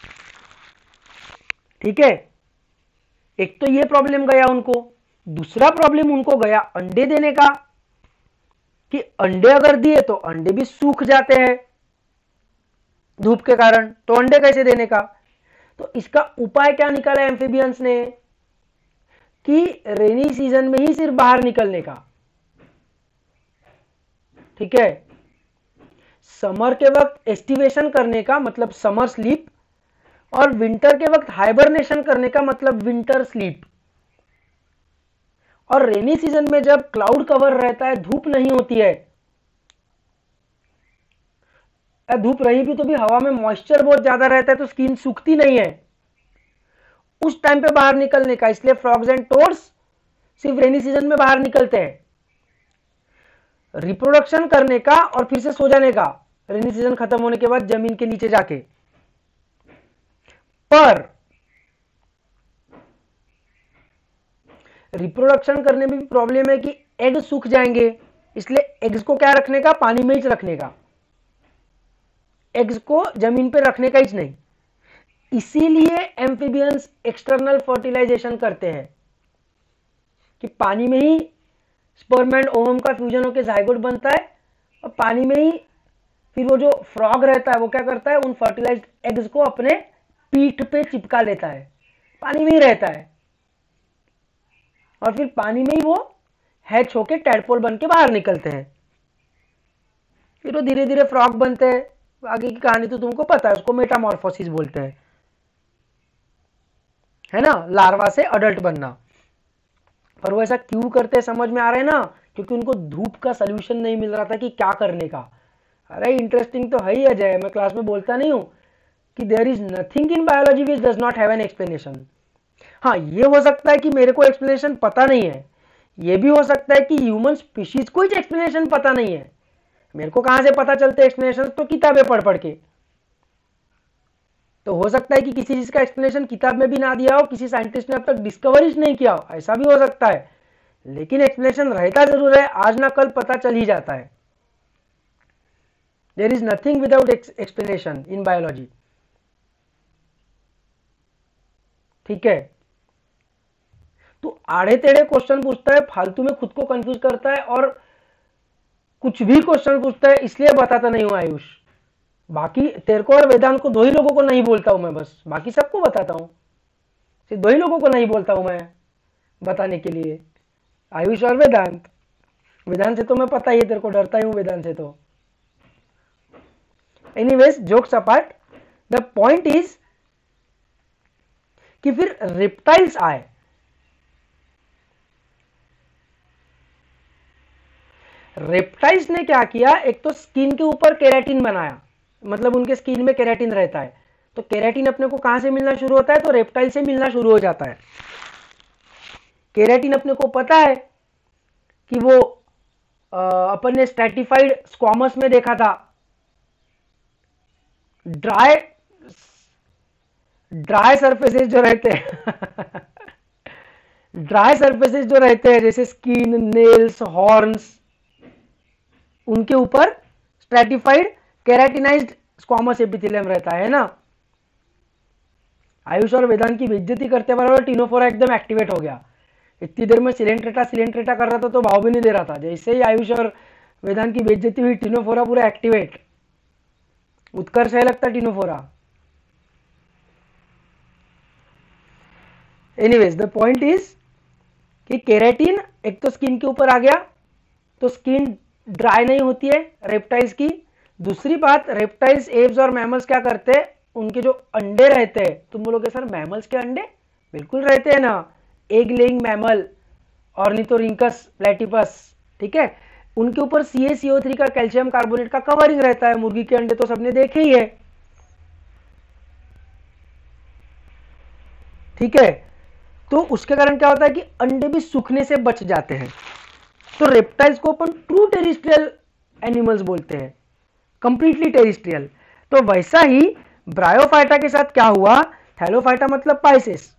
ठीक है। एक तो ये प्रॉब्लम गया उनको, दूसरा प्रॉब्लम उनको गया अंडे देने का, कि अंडे अगर दिए तो अंडे भी सूख जाते हैं धूप के कारण, तो अंडे कैसे देने का? तो इसका उपाय क्या निकाला एम्फीबियंस ने, कि रेनी सीजन में ही सिर्फ बाहर निकलने का, ठीक है। समर के वक्त एस्टिवेशन करने का मतलब समर स्लीप, और विंटर के वक्त हाइबरनेशन करने का मतलब विंटर स्लीप। और रेनी सीजन में जब क्लाउड कवर रहता है, धूप नहीं होती है, धूप रही भी तो भी हवा में मॉइस्चर बहुत ज्यादा रहता है, तो स्किन सूखती नहीं है, उस टाइम पे बाहर निकलने का। इसलिए फ्रॉग्स एंड टोड्स सिर्फ रेनी सीजन में बाहर निकलते हैं, रिप्रोडक्शन करने का और फिर से सो जाने का रेनी सीजन खत्म होने के बाद जमीन के नीचे जाके। पर रिप्रोडक्शन करने में भी प्रॉब्लम है कि एग सूख जाएंगे, इसलिए एग्स को क्या रखने का, पानी में ही रखने का, एग्स को जमीन पे रखने का ही नहीं। इसीलिए एम्फीबियंस एक्सटर्नल फर्टिलाइजेशन करते हैं, कि पानी में ही स्पर्म एंड ओवम का फ्यूजन होकर जाइगोट बनता है, और पानी में ही फिर वो जो फ्रॉग रहता है वो क्या करता है, उन फर्टिलाइज्ड एग्स को अपने पीठ पे चिपका लेता है, पानी में ही रहता है, और फिर पानी में ही वो हैच होके टैडपोल बन के बाहर निकलते हैं, फिर वो धीरे धीरे फ्रॉग बनते हैं। आगे की कहानी तो तुमको पता है, उसको मेटामॉर्फोसिस बोलते हैं, है ना, लार्वा से अडल्ट बनना। पर वो ऐसा क्यों करते हैं समझ में आ रहा है ना, क्योंकि उनको धूप का सोल्यूशन नहीं मिल रहा था कि क्या करने का। अरे इंटरेस्टिंग तो है ही अजय, मैं क्लास में बोलता नहीं हूं कि there is nothing in biology which does not have an explanation. हाँ, ये हो सकता है कि मेरे को एक्सप्लेनेशन पता नहीं है, ये भी हो सकता है कि ह्यूमन स्पीशीज को ही एक्सप्लेनेशन पता नहीं है। मेरे को कहां से पता चलते एक्सप्लेनेशन, तो किताबें पढ़ पढ़ के। तो हो सकता है कि किसी चीज का एक्सप्लेनेशन किताब में भी ना दिया हो, किसी साइंटिस्ट ने अब तक डिस्कवर ही नहीं किया हो, ऐसा भी हो सकता है, लेकिन एक्सप्लेनेशन रहता जरूर है, आज ना कल पता चल ही जाता है। There is nothing without explanation in biology, ठीक है। तो आड़े टेढ़े क्वेश्चन पूछता है, फालतू में खुद को कंफ्यूज करता है, और कुछ भी क्वेश्चन पूछता है, इसलिए बताता नहीं हूं आयुष। बाकी तेरे को और वेदांत को, दो ही लोगों को नहीं बोलता हूं मैं, बस बाकी सबको बताता हूं, सिर्फ दो ही लोगों को नहीं बोलता हूं मैं बताने के लिए, आयुष और वेदांत। वेदांत से तो मैं पता ही है तेरे को, डरता ही हूं वेदांत से तो। Anyways, jokes apart, the point is कि फिर रेप्टाइल्स आए। रेप्टाइल्स ने क्या किया, एक तो स्किन के ऊपर केराटिन बनाया, मतलब उनके स्किन में केराटिन रहता है, तो केराटिन अपने को कहां से मिलना शुरू होता है, तो रेप्टाइल से मिलना शुरू हो जाता है। केराटिन अपने को पता है कि वो अपन ने स्ट्रैटिफाइड स्क्वामस में देखा था, ड्राई ड्राई सरफेसेस जो रहते हैं ड्राई सरफेसेस जो रहते हैं जैसे स्किन, नेल्स, हॉर्न्स, उनके ऊपर स्ट्रेटिफाइड केराटिनाइज्ड स्क्वामस एपिथेलियम रहता है ना। आयुष और वेदांत की बेइज्जती करते बराबर टिनोफोरा एकदम एक्टिवेट हो गया। इतनी देर में सिलेंट्रेटा कर रहा था तो भाव भी नहीं दे रहा था। जैसे ही आयुष और वेदांत की बेइज्जती हुई टिनोफोरा पूरा एक्टिवेट। उत्कर्ष है लगता ctenophora. Anyways the point is कि केराटिन एक तो स्किन के ऊपर आ गया तो स्किन ड्राई नहीं होती है रेप्टाइल्स की। दूसरी बात, रेप्टाइल्स, एव्स और मैमल्स क्या करते हैं, उनके जो अंडे रहते हैं, तुम बोलोगे सर मैमल्स के अंडे? बिल्कुल रहते हैं ना। Egg laying mammal, ornithorhynchus platypus, ठीक है, उनके ऊपर CaCO3 का कैल्शियम कार्बोनेट का कवरिंग रहता है। मुर्गी के अंडे तो सबने देखे ही है, ठीक है। तो उसके कारण क्या होता है कि अंडे भी सूखने से बच जाते हैं। तो रेप्टाइल्स को अपन ट्रू टेरिस्ट्रियल एनिमल्स बोलते हैं, कंप्लीटली टेरिस्ट्रियल। तो वैसा ही ब्रायोफाइटा के साथ क्या हुआ, थैलोफाइटा मतलब पाइसेस,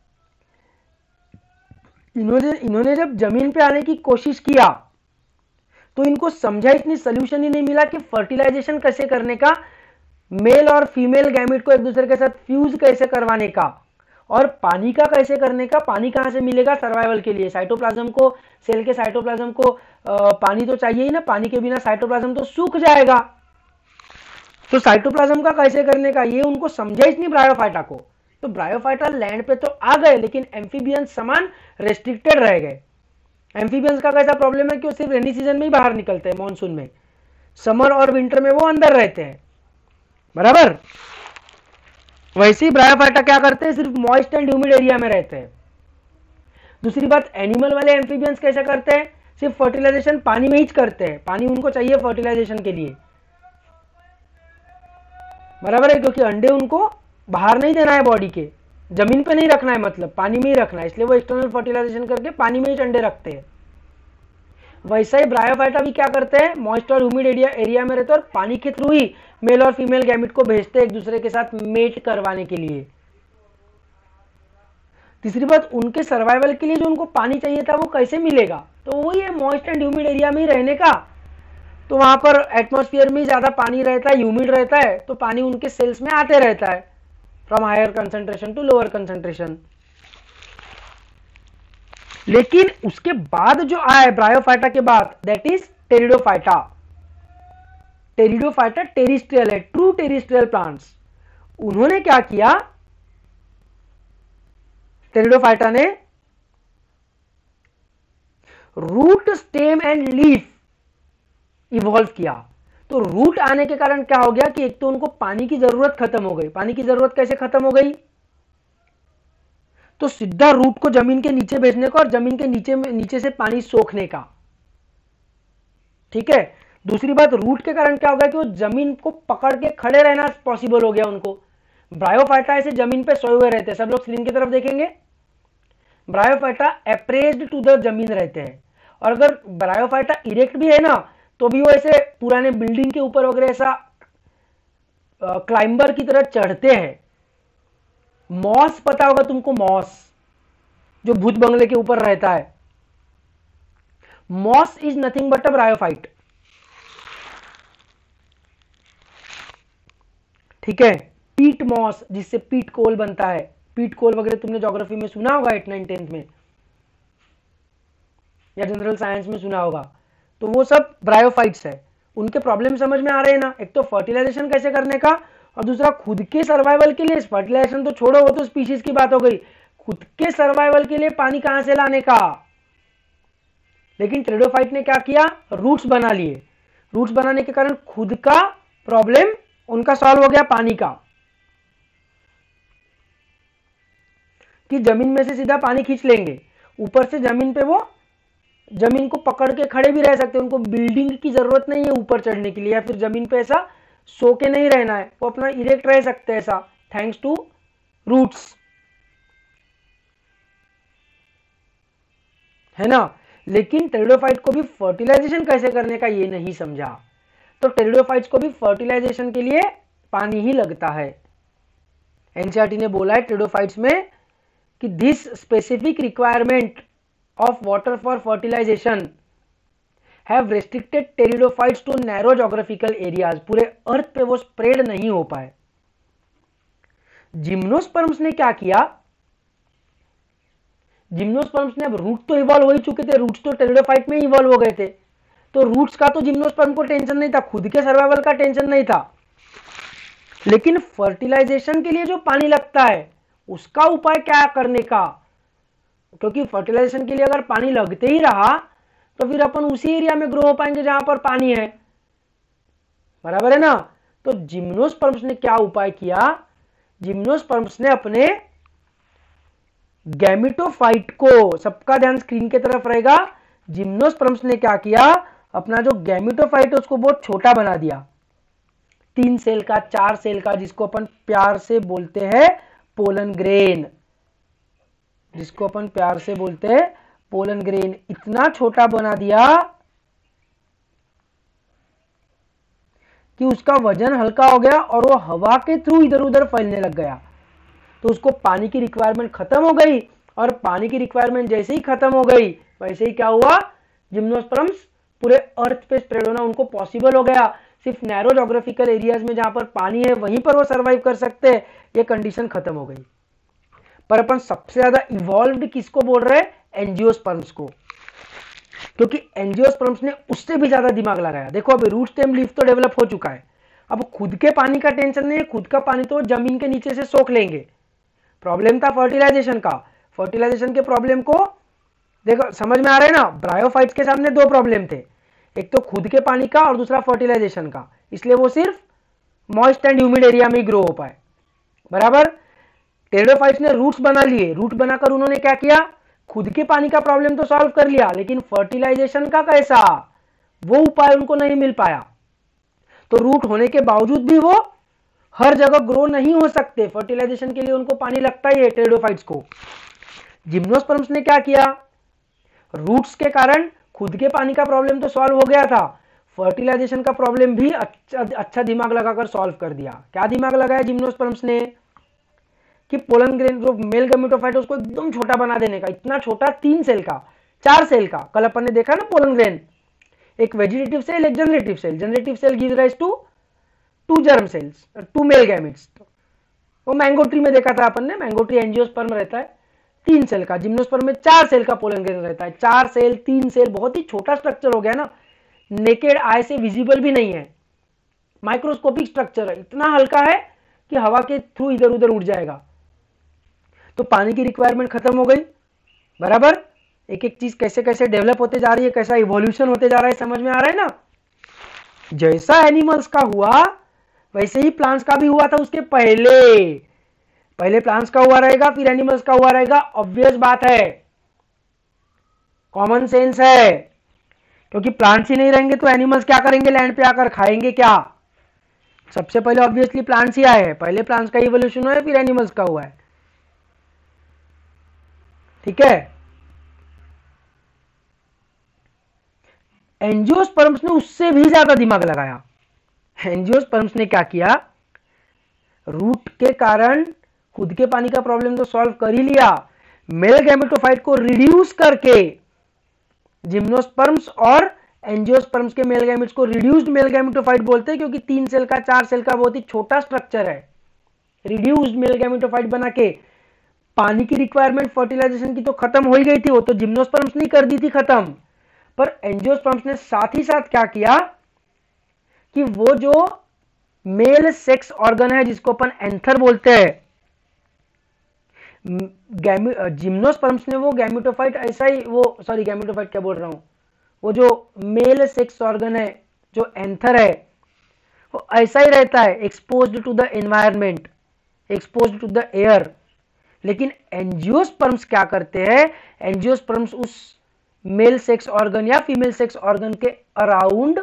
इन्होंने जब जमीन पे आने की कोशिश किया तो इनको समझा इतनी सोल्यूशन ही नहीं मिला कि फर्टिलाइजेशन कैसे करने का, मेल और फीमेल गैमेट को एक दूसरे के साथ फ्यूज कैसे करवाने का, और पानी का कैसे करने का। पानी कहां से मिलेगा सर्वाइवल के लिए? साइटोप्लाज्म को, सेल के साइटोप्लाज्म को पानी तो चाहिए ही ना। पानी के बिना साइटोप्लाज्म तो सूख जाएगा। तो साइटोप्लाज्म का कैसे करने का, ये उनको समझा ही नहीं ब्रायोफाइटा को। तो ब्रायोफाइटा लैंड पे तो आ गए लेकिन एम्फीबियंस समान रेस्ट्रिक्टेड रह गए। एम्फीबियंस का कैसा प्रॉब्लम है कि वो सिर्फ रेनी सीजन में ही बाहर निकलते हैं, मॉनसून में। समर और विंटर में वो अंदर रहते हैं, बराबर। वैसे ही ब्रायोफाइटा क्या करते हैं, सिर्फ मॉइस्ट एंड ह्यूमिड एरिया में रहते हैं। दूसरी बात, एनिमल वाले एम्फीबियंस कैसे करते हैं, सिर्फ फर्टिलाइजेशन पानी में ही करते हैं। पानी उनको चाहिए फर्टिलाइजेशन के लिए, बराबर है, क्योंकि अंडे उनको बाहर नहीं देना है बॉडी के, जमीन पे नहीं रखना है, मतलब पानी में ही रखना है, इसलिए वो एक्सटर्नल फर्टिलाइजेशन करके पानी में ही अंडे रखते हैं। वैसा ही ब्रायोफाइटा भी क्या करते हैं, मॉइस्ट और ह्यूमिड एरिया में रहते हैं और पानी के थ्रू ही मेल और फीमेल गैमेट को भेजते हैं एक दूसरे के साथ मेट करवाने के लिए। तीसरी बात, उनके सर्वाइवल के लिए जो उनको पानी चाहिए था वो कैसे मिलेगा, तो वही है मॉइस्ट एंड ह्यूमिड एरिया में ही रहने का। तो वहां पर एटमॉस्फेयर में ज्यादा पानी रहता है, ह्यूमिड रहता है, तो पानी उनके सेल्स में आते रहता है from higher concentration to lower concentration. लेकिन उसके बाद जो आया है ब्रायोफाइटा के बाद, that is pteridophyta. Pteridophyta terrestrial है, ट्रू टेरिस्ट्रियल प्लांट्स। उन्होंने क्या किया, टेरिडोफाइटा ने root, stem and leaf evolve किया। तो रूट आने के कारण क्या हो गया कि एक तो उनको पानी की जरूरत खत्म हो गई। पानी की जरूरत कैसे खत्म हो गई, तो सीधा रूट को जमीन के नीचे भेजने का और जमीन के नीचे से पानी सोखने का, ठीक है। दूसरी बात, रूट के कारण क्या हो गया कि वो जमीन को पकड़ के खड़े रहना पॉसिबल हो गया उनको। ब्रायोफाइटा ऐसे जमीन पे सोए हुए रहते हैं, सब लोग स्क्रीन की तरफ देखेंगे। ब्रायोफाइटा अप्रेज्ड टू द जमीन रहते हैं, और अगर ब्रायोफाइटा इरेक्ट भी है ना तो भी वो ऐसे पुराने बिल्डिंग के ऊपर वगैरह ऐसा क्लाइंबर की तरह चढ़ते हैं। मॉस पता होगा तुमको, मॉस जो भूत बंगले के ऊपर रहता है, moss is nothing but a bryophyte, ठीक है। पीट मॉस, जिससे पीट कोल बनता है। पीट कोल वगैरह तुमने ज्योग्राफी में सुना होगा 8, 9, 10 में, या जनरल साइंस में सुना होगा। तो वो सब ब्रायोफाइट्स है। उनके प्रॉब्लम समझ में आ रहे हैं ना, एक तो फर्टिलाइजेशन कैसे करने का, और दूसरा खुद के सर्वाइवल के लिए, फर्टिलाइजेशन तो छोड़ो, वो तो स्पीशीज की बात हो गई, खुद के सर्वाइवल के लिए पानी कहां से लाने का। लेकिन टेरिडोफाइट ने क्या किया, रूट्स बना लिए। रूट्स बनाने के कारण खुद का प्रॉब्लम उनका सॉल्व हो गया, पानी का, कि जमीन में से सीधा पानी खींच लेंगे। ऊपर से जमीन पे वो जमीन को पकड़ के खड़े भी रह सकते हैं, उनको बिल्डिंग की जरूरत नहीं है ऊपर चढ़ने के लिए, या फिर जमीन पे ऐसा सो के नहीं रहना है, वो अपना इरेक्ट रह सकते हैं ऐसा, थैंक्स टू रूट्स, है ना। लेकिन टेरिडोफाइट को भी फर्टिलाइजेशन कैसे करने का ये नहीं समझा। तो टेरिडोफाइट्स को भी फर्टिलाइजेशन के लिए पानी ही लगता है, एनसीईआरटी ने बोला है टेरिडोफाइट्स में कि this specific requirement of water for fertilization have restricted pteridophytes to narrow geographical areas, पूरे अर्थ पे वो स्प्रेड नहीं हो पाए। जिम्नोस्पर्म्स ने क्या किया, जिम्नोस्पर्म्स ने, अब रूट तो इवॉल्व हो ही चुके थे, रूट्स तो टेरिडोफाइट में इवॉल्व हो गए थे, तो रूट्स का तो जिम्नोस्पर्म को टेंशन नहीं था, खुद के सर्वाइवल का टेंशन नहीं था, लेकिन फर्टिलाइजेशन के लिए जो पानी लगता है उसका उपाय क्या करने का, क्योंकि फर्टिलाइजेशन के लिए अगर पानी लगते ही रहा तो फिर अपन उसी एरिया में ग्रो हो पाएंगे जहां पर पानी है, बराबर है ना। तो जिम्नोस्पर्म्स ने क्या उपाय किया, जिम्नोस्पर्म्स ने अपने गैमेटोफाइट को, सबका ध्यान स्क्रीन की तरफ रहेगा, जिम्नोस्पर्म्स ने क्या किया, अपना जो गैमेटोफाइट है उसको बहुत छोटा बना दिया, 3 सेल का, 4 सेल का, जिसको अपन प्यार से बोलते हैं पोलन ग्रेन, जिसको अपन प्यार से बोलते हैं पोलन ग्रेन, इतना छोटा बना दिया कि उसका वजन हल्का हो गया और वो हवा के थ्रू इधर उधर फैलने लग गया। तो उसको पानी की रिक्वायरमेंट खत्म हो गई, और पानी की रिक्वायरमेंट जैसे ही खत्म हो गई वैसे ही क्या हुआ, जिम्नोस्पर्म्स पूरे अर्थ पे स्प्रेड होना उनको पॉसिबल हो गया। सिर्फ नैरो जोग्राफिकल एरियाज में जहां पर पानी है वहीं पर वो सर्वाइव कर सकते हैं, ये कंडीशन खत्म हो गई। पर अपन सबसे ज्यादा इवॉल्व्ड किसको बोल रहे हैं, एंजियोस्पर्म्स को, क्योंकि एंजियोस्पर्म्स ने उससे भी ज्यादा दिमाग लगाया। देखो अभी रूट स्टेम लीफ तो डेवलप हो चुका है, अब खुद के पानी का टेंशन नहीं है, खुद का पानी तो जमीन के नीचे से सोख लेंगे। प्रॉब्लम था फर्टिलाइजेशन का, फर्टिलाइजेशन के प्रॉब्लम को देखो समझ में आ रहा है ना। ब्रायोफाइट्स के सामने 2 प्रॉब्लम थे, एक तो खुद के पानी का और दूसरा फर्टिलाइजेशन का, इसलिए वो सिर्फ मॉइस्ट एंड ह्यूमिड एरिया में ही ग्रो हो पाए, बराबर। टेरिडोफाइट्स ने रूट्स बना लिए, रूट बनाकर उन्होंने क्या किया, खुद के पानी का प्रॉब्लम तो सॉल्व कर लिया, लेकिन फर्टिलाइजेशन का कैसा, वो उपाय उनको नहीं मिल पाया। तो रूट होने के बावजूद भी वो हर जगह ग्रो नहीं हो सकते, फर्टिलाइजेशन के लिए उनको पानी लगता ही है टेरिडोफाइट्स को। जिम्नोस्पर्म्स ने क्या किया, रूट्स के कारण खुद के पानी का प्रॉब्लम तो सॉल्व हो गया था, फर्टिलाइजेशन का प्रॉब्लम भी अच्छा दिमाग लगाकर सॉल्व कर दिया। क्या दिमाग लगाया जिम्नोस्पर्म्स ने, कि पोलन ग्रेन जो मेल गैमेटोफाइट उसको एकदम छोटा बना देने का, इतना छोटा 3 सेल का, 4 सेल का। कल अपन ने देखा ना पोलन ग्रेन, एक वेजिटेटिव सेल, एक generative cell, generative cell give rise to 2 germ cells, 2 male gametes. वो मैंगो ट्री में देखा था अपन ने, मैंगो ट्री एंजियोस्पर्म रहता है 3 सेल का, जिम्नोस्पर्म में 4 सेल का पोलन ग्रेन रहता है। 4 सेल 3 सेल, बहुत ही छोटा स्ट्रक्चर हो गया ना, नेकेड आई से विजिबल भी नहीं है, माइक्रोस्कोपिक स्ट्रक्चर है, इतना हल्का है कि हवा के थ्रू इधर उधर उड़ जाएगा। तो पानी की रिक्वायरमेंट खत्म हो गई, बराबर। एक एक चीज कैसे कैसे डेवलप होते जा रही है, कैसा इवोल्यूशन होते जा रहा है, समझ में आ रहा है ना। जैसा एनिमल्स का हुआ वैसे ही प्लांट्स का भी हुआ था उसके पहले प्लांट्स का हुआ रहेगा, फिर एनिमल्स का हुआ रहेगा। ऑब्वियस बात है, कॉमन सेंस है, क्योंकि प्लांट्स ही नहीं रहेंगे तो एनिमल्स क्या करेंगे, लैंड पे आकर खाएंगे क्या। सबसे पहले ऑब्वियसली प्लांट्स ही आए हैं, पहले प्लांट्स का इवोल्यूशन हुआ है, फिर एनिमल्स का हुआ है, ठीक है। एंजियोस्पर्म्स ने उससे भी ज्यादा दिमाग लगाया। एंजियोस्पर्म्स ने क्या किया, रूट के कारण खुद के पानी का प्रॉब्लम तो सॉल्व कर ही लिया, मेल गैमेटोफाइट को रिड्यूस करके, जिम्नोस्पर्म्स और एंजियोस्पर्म्स के मेल गैमेट्स को रिड्यूस्ड मेल गैमेटोफाइट बोलते हैं, क्योंकि 3 सेल का 4 सेल का बहुत ही छोटा स्ट्रक्चर है। रिड्यूस्ड मेल गैमेटोफाइट बना के पानी की रिक्वायरमेंट फर्टिलाइजेशन की तो खत्म हो ही गई थी, वो तो जिम्नोस्पर्म्स ने कर दी थी खत्म, पर एंजियोस्पर्म्स ने साथ ही साथ क्या किया कि वो जो मेल सेक्स ऑर्गन है जिसको अपन एंथर बोलते हैं, जिम्नोस्पर्म्स ने वो गैमेटोफाइट ऐसा ही, वो सॉरी गैमेटोफाइट क्या बोल रहा हूं, वो जो मेल सेक्स ऑर्गन है जो एंथर है वो ऐसा ही रहता है, exposed to the environment, exposed to the air. लेकिन एंजियोस्पर्म्स क्या करते हैं, एंजियोस्पर्म्स उस मेल सेक्स ऑर्गन या फीमेल सेक्स ऑर्गन के अराउंड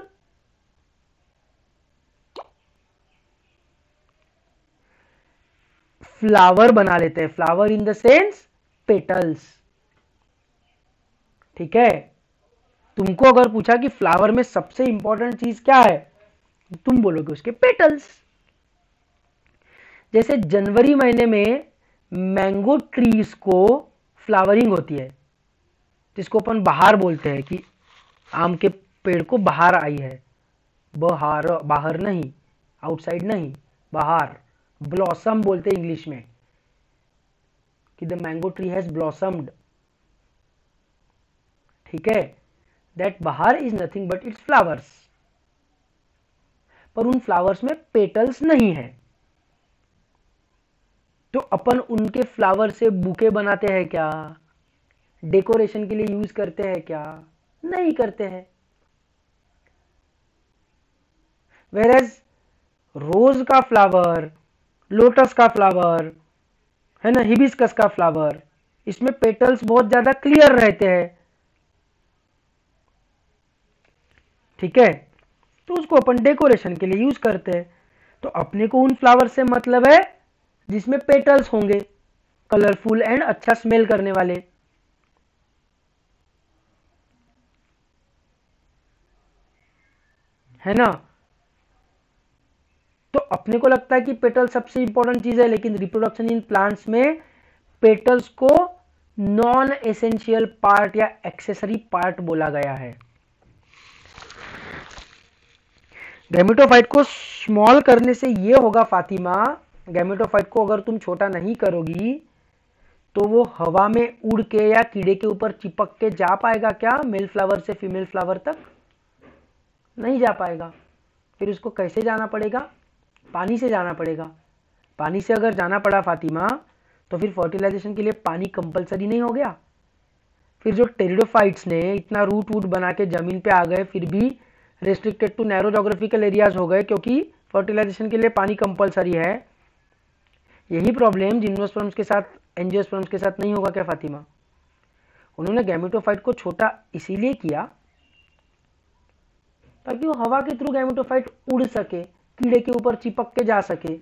फ्लावर बना लेते हैं, flower in the sense petals, ठीक है। तुमको अगर पूछा कि फ्लावर में सबसे इंपॉर्टेंट चीज क्या है, तुम बोलोगे उसके पेटल्स। जैसे जनवरी महीने में मैंगो ट्रीज को फ्लावरिंग होती है, जिसको अपन बहार बोलते हैं कि आम के पेड़ को बहार आई है। बहार, बाहर नहीं, आउटसाइड नहीं, बाहर, ब्लॉसम बोलते हैं इंग्लिश में कि the mango tree has blossomed. ठीक है, दैट बहार is nothing but its flowers. पर उन फ्लावर्स में पेटल्स नहीं है, तो अपन उनके फ्लावर से बुके बनाते हैं क्या, डेकोरेशन के लिए यूज करते हैं क्या? नहीं करते हैं। वेरएज रोज का फ्लावर, लोटस का फ्लावर है ना, हिबिस्कस का फ्लावर, इसमें पेटल्स बहुत ज्यादा क्लियर रहते हैं। ठीक है, तो उसको अपन डेकोरेशन के लिए यूज करते हैं। तो अपने को उन फ्लावर से मतलब है जिसमें पेटल्स होंगे, कलरफुल एंड अच्छा स्मेल करने वाले। है ना, तो अपने को लगता है कि पेटल सबसे इंपॉर्टेंट चीज है, लेकिन रिप्रोडक्शन इन प्लांट्स में पेटल्स को नॉन एसेंशियल पार्ट या एक्सेसरी पार्ट बोला गया है। गैमेटोफाइट को स्मॉल करने से ये होगा फातिमा, गैमेटोफाइट को अगर तुम छोटा नहीं करोगी तो वो हवा में उड़ के या कीड़े के ऊपर चिपक के जा पाएगा क्या मेल फ्लावर से फीमेल फ्लावर तक? नहीं जा पाएगा। फिर उसको कैसे जाना पड़ेगा? पानी से जाना पड़ेगा। पानी से अगर जाना पड़ा फातिमा, तो फिर फर्टिलाइजेशन के लिए पानी कंपलसरी नहीं हो गया। फिर जो टेरिडोफाइट्स ने इतना रूट वूट बना के जमीन पे आ गए, फिर भी restricted to narrow geographical areas हो गए, क्योंकि फर्टिलाइजेशन के लिए पानी कंपलसरी है। यही प्रॉब्लम जिम्नोस्पर्म्स के साथ, एंजियोस्पर्म्स के साथ नहीं होगा क्या फातिमा? उन्होंने गैमेटोफाइट को छोटा इसीलिए किया ताकि वो हवा के थ्रू गैमेटोफाइट उड़ सके, कीड़े के ऊपर चिपक के जा सके,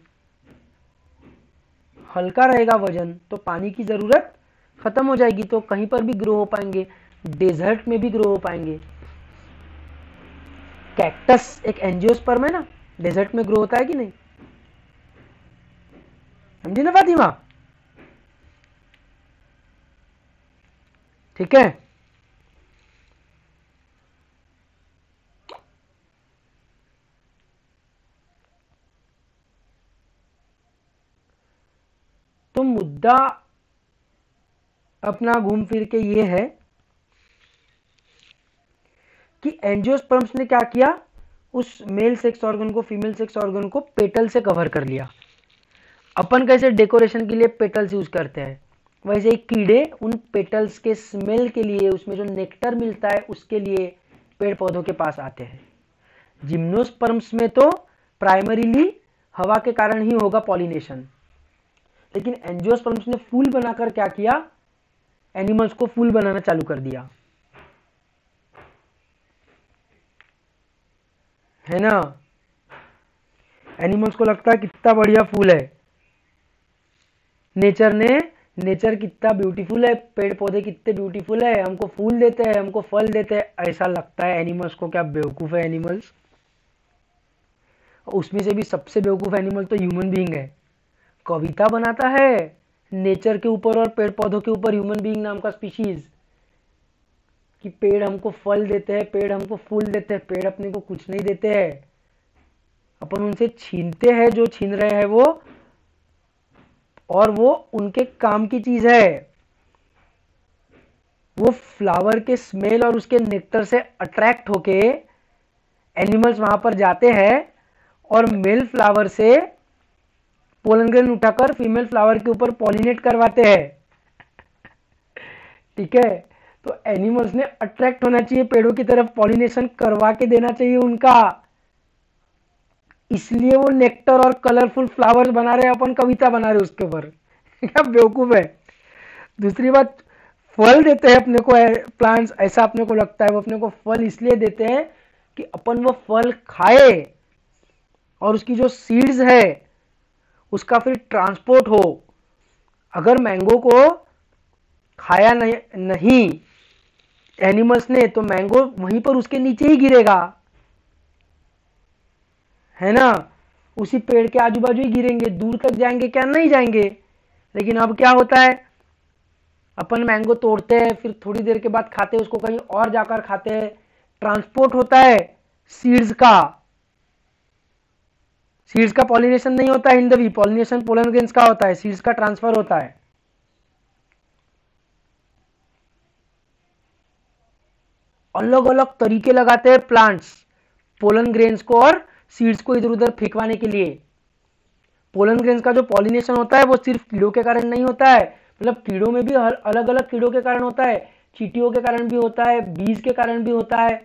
हल्का रहेगा वजन, तो पानी की जरूरत खत्म हो जाएगी, तो कहीं पर भी ग्रो हो पाएंगे, डेजर्ट में भी ग्रो हो पाएंगे। कैक्टस एक एंजियोस्पर्म है ना, डेजर्ट में ग्रो होता है कि नहीं? समझी ना फातिमा? ठीक है, तो मुद्दा अपना घूम फिर के ये है कि एंजियोस्पर्म्स ने क्या किया, उस मेल सेक्स ऑर्गन को, फीमेल सेक्स ऑर्गन को पेटल से कवर कर लिया। अपन कैसे डेकोरेशन के लिए पेटल्स यूज करते हैं, वैसे ही कीड़े उन पेटल्स के स्मेल के लिए, उसमें जो नेक्टर मिलता है उसके लिए पेड़ पौधों के पास आते हैं। जिम्नोस्पर्म्स में तो प्राइमरीली हवा के कारण ही होगा पॉलिनेशन, लेकिन एंजियोस्पर्म्स ने फूल बनाकर क्या किया, एनिमल्स को फूल बनाना चालू कर दिया। है ना, एनिमल्स को लगता है कितना बढ़िया फूल है, नेचर कितना ब्यूटीफुल है, पेड़ पौधे कितने ब्यूटीफुल है, हमको फूल देते हैं, हमको फल देते हैं, ऐसा लगता है एनिमल्स को। क्या बेवकूफ है एनिमल्स। उसमें से भी सबसे बेवकूफ एनिमल तो ह्यूमन बीइंग है। कविता बनाता है नेचर के ऊपर और पेड़ पौधों के ऊपर, ह्यूमन बीइंग नाम का स्पीशीज, कि पेड़ हमको फल देते हैं, पेड़ हमको फूल देते हैं, पेड़ अपने को कुछ नहीं देते हैं, अपन उनसे छीनते हैं जो छीन रहे हैं वो, और वो उनके काम की चीज है। वो फ्लावर के स्मेल और उसके नेक्टर से अट्रैक्ट होके एनिमल्स वहां पर जाते हैं और मेल फ्लावर से पोलन ग्रेन उठाकर फीमेल फ्लावर के ऊपर पॉलिनेट करवाते हैं। ठीक है, तो एनिमल्स ने अट्रैक्ट होना चाहिए पेड़ों की तरफ, पॉलिनेशन करवा के देना चाहिए उनका, इसलिए वो नेक्टर और कलरफुल फ्लावर्स बना रहे हैं, अपन कविता बना रहे हैं उसके ऊपर। क्या बेवकूफ है। दूसरी बात, फल देते हैं अपने को प्लांट्स, ऐसा अपने को लगता है वो अपने को फल इसलिए देते हैं कि अपन वो फल खाए और उसकी जो सीड्स है उसका फिर ट्रांसपोर्ट हो। अगर मैंगो को खाया नहीं एनिमल्स ने, तो मैंगो वहीं पर उसके नीचे ही गिरेगा, है ना। उसी पेड़ के आजू बाजू ही गिरेंगे, दूर तक जाएंगे क्या? नहीं जाएंगे। लेकिन अब क्या होता है, अपन मैंगो तोड़ते हैं, फिर थोड़ी देर के बाद खाते हैं, उसको कहीं और जाकर खाते हैं, ट्रांसपोर्ट होता है सीड्स का। सीड्स का पॉलिनेशन नहीं होता है in the V, pollination pollen grains का होता है, सीड्स का ट्रांसफर होता है। अलग अलग तरीके लगाते हैं प्लांट्स पोलन ग्रेन्स को और सीड्स को इधर उधर फेंकवाने के लिए। पोलन ग्रेन्स का जो पॉलिनेशन होता है वो सिर्फ कीड़ों के कारण नहीं होता है, मतलब कीड़ों में भी अलग अलग कीड़ों के कारण होता है, चींटियों के कारण भी होता है, बीज के कारण भी होता है,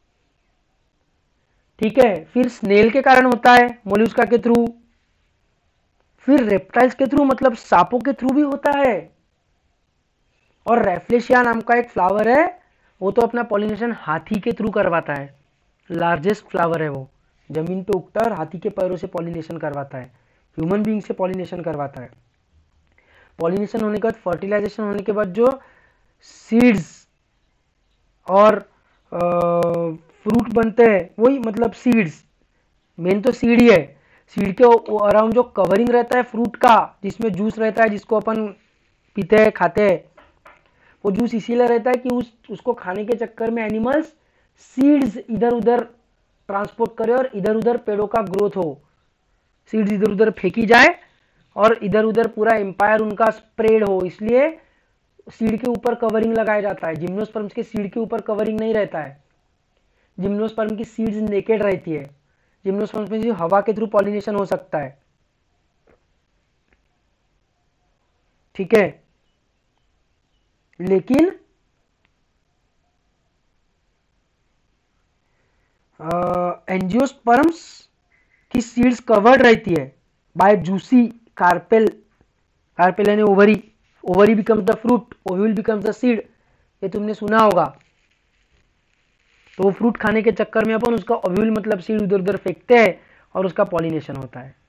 ठीक है। फिर स्नेल के कारण होता है मोलस्का के थ्रू, फिर रेप्टाइल्स के थ्रू मतलब सांपों के थ्रू भी होता है। और रेफ्लेशिया नाम का एक फ्लावर है, वो तो अपना पॉलिनेशन हाथी के थ्रू करवाता है, लार्जेस्ट फ्लावर है वो, जमीन पे उगता है और हाथी के पैरों से पॉलिनेशन करवाता है, ह्यूमन बीइंग से पॉलिनेशन करवाता है। पॉलिनेशन होने के बाद, फर्टिलाइजेशन होने के बाद जो सीड्स और फ्रूट बनते हैं, वही मतलब सीड्स, मेन तो सीड ही है। सीड के अराउंड जो कवरिंग रहता है फ्रूट का, जिसमें जूस रहता है, जिसको अपन पीते हैं खाते हैं, वो जूस इसीलिए रहता है कि उसको खाने के चक्कर में एनिमल्स सीड्स इधर उधर ट्रांसपोर्ट करे और इधर उधर पेड़ों का ग्रोथ हो, सीड्स इधर उधर फेंकी जाए और इधर उधर पूरा एम्पायर उनका स्प्रेड हो, इसलिए सीड के ऊपर कवरिंग लगाया जाता है। जिम्नोस्पर्म्स के सीड के ऊपर कवरिंग नहीं रहता है, जिम्नोस्पर्म की सीड्स नेकेड रहती है। जिम्नोस्पर्म्स में हवा के थ्रू पॉलिनेशन हो सकता है, ठीक है। लेकिन एंजियोस्पर्म्स की सीड्स कवर्ड रहती है बाय जूसी कार्पेल, कार्पेल यानी ovary, ovary becomes the fruit, ovule becomes the seed, ये तुमने सुना होगा। तो वो फ्रूट खाने के चक्कर में अपन उसका ओव्यूल मतलब सीड उधर उधर फेंकते हैं और उसका पॉलिनेशन होता है।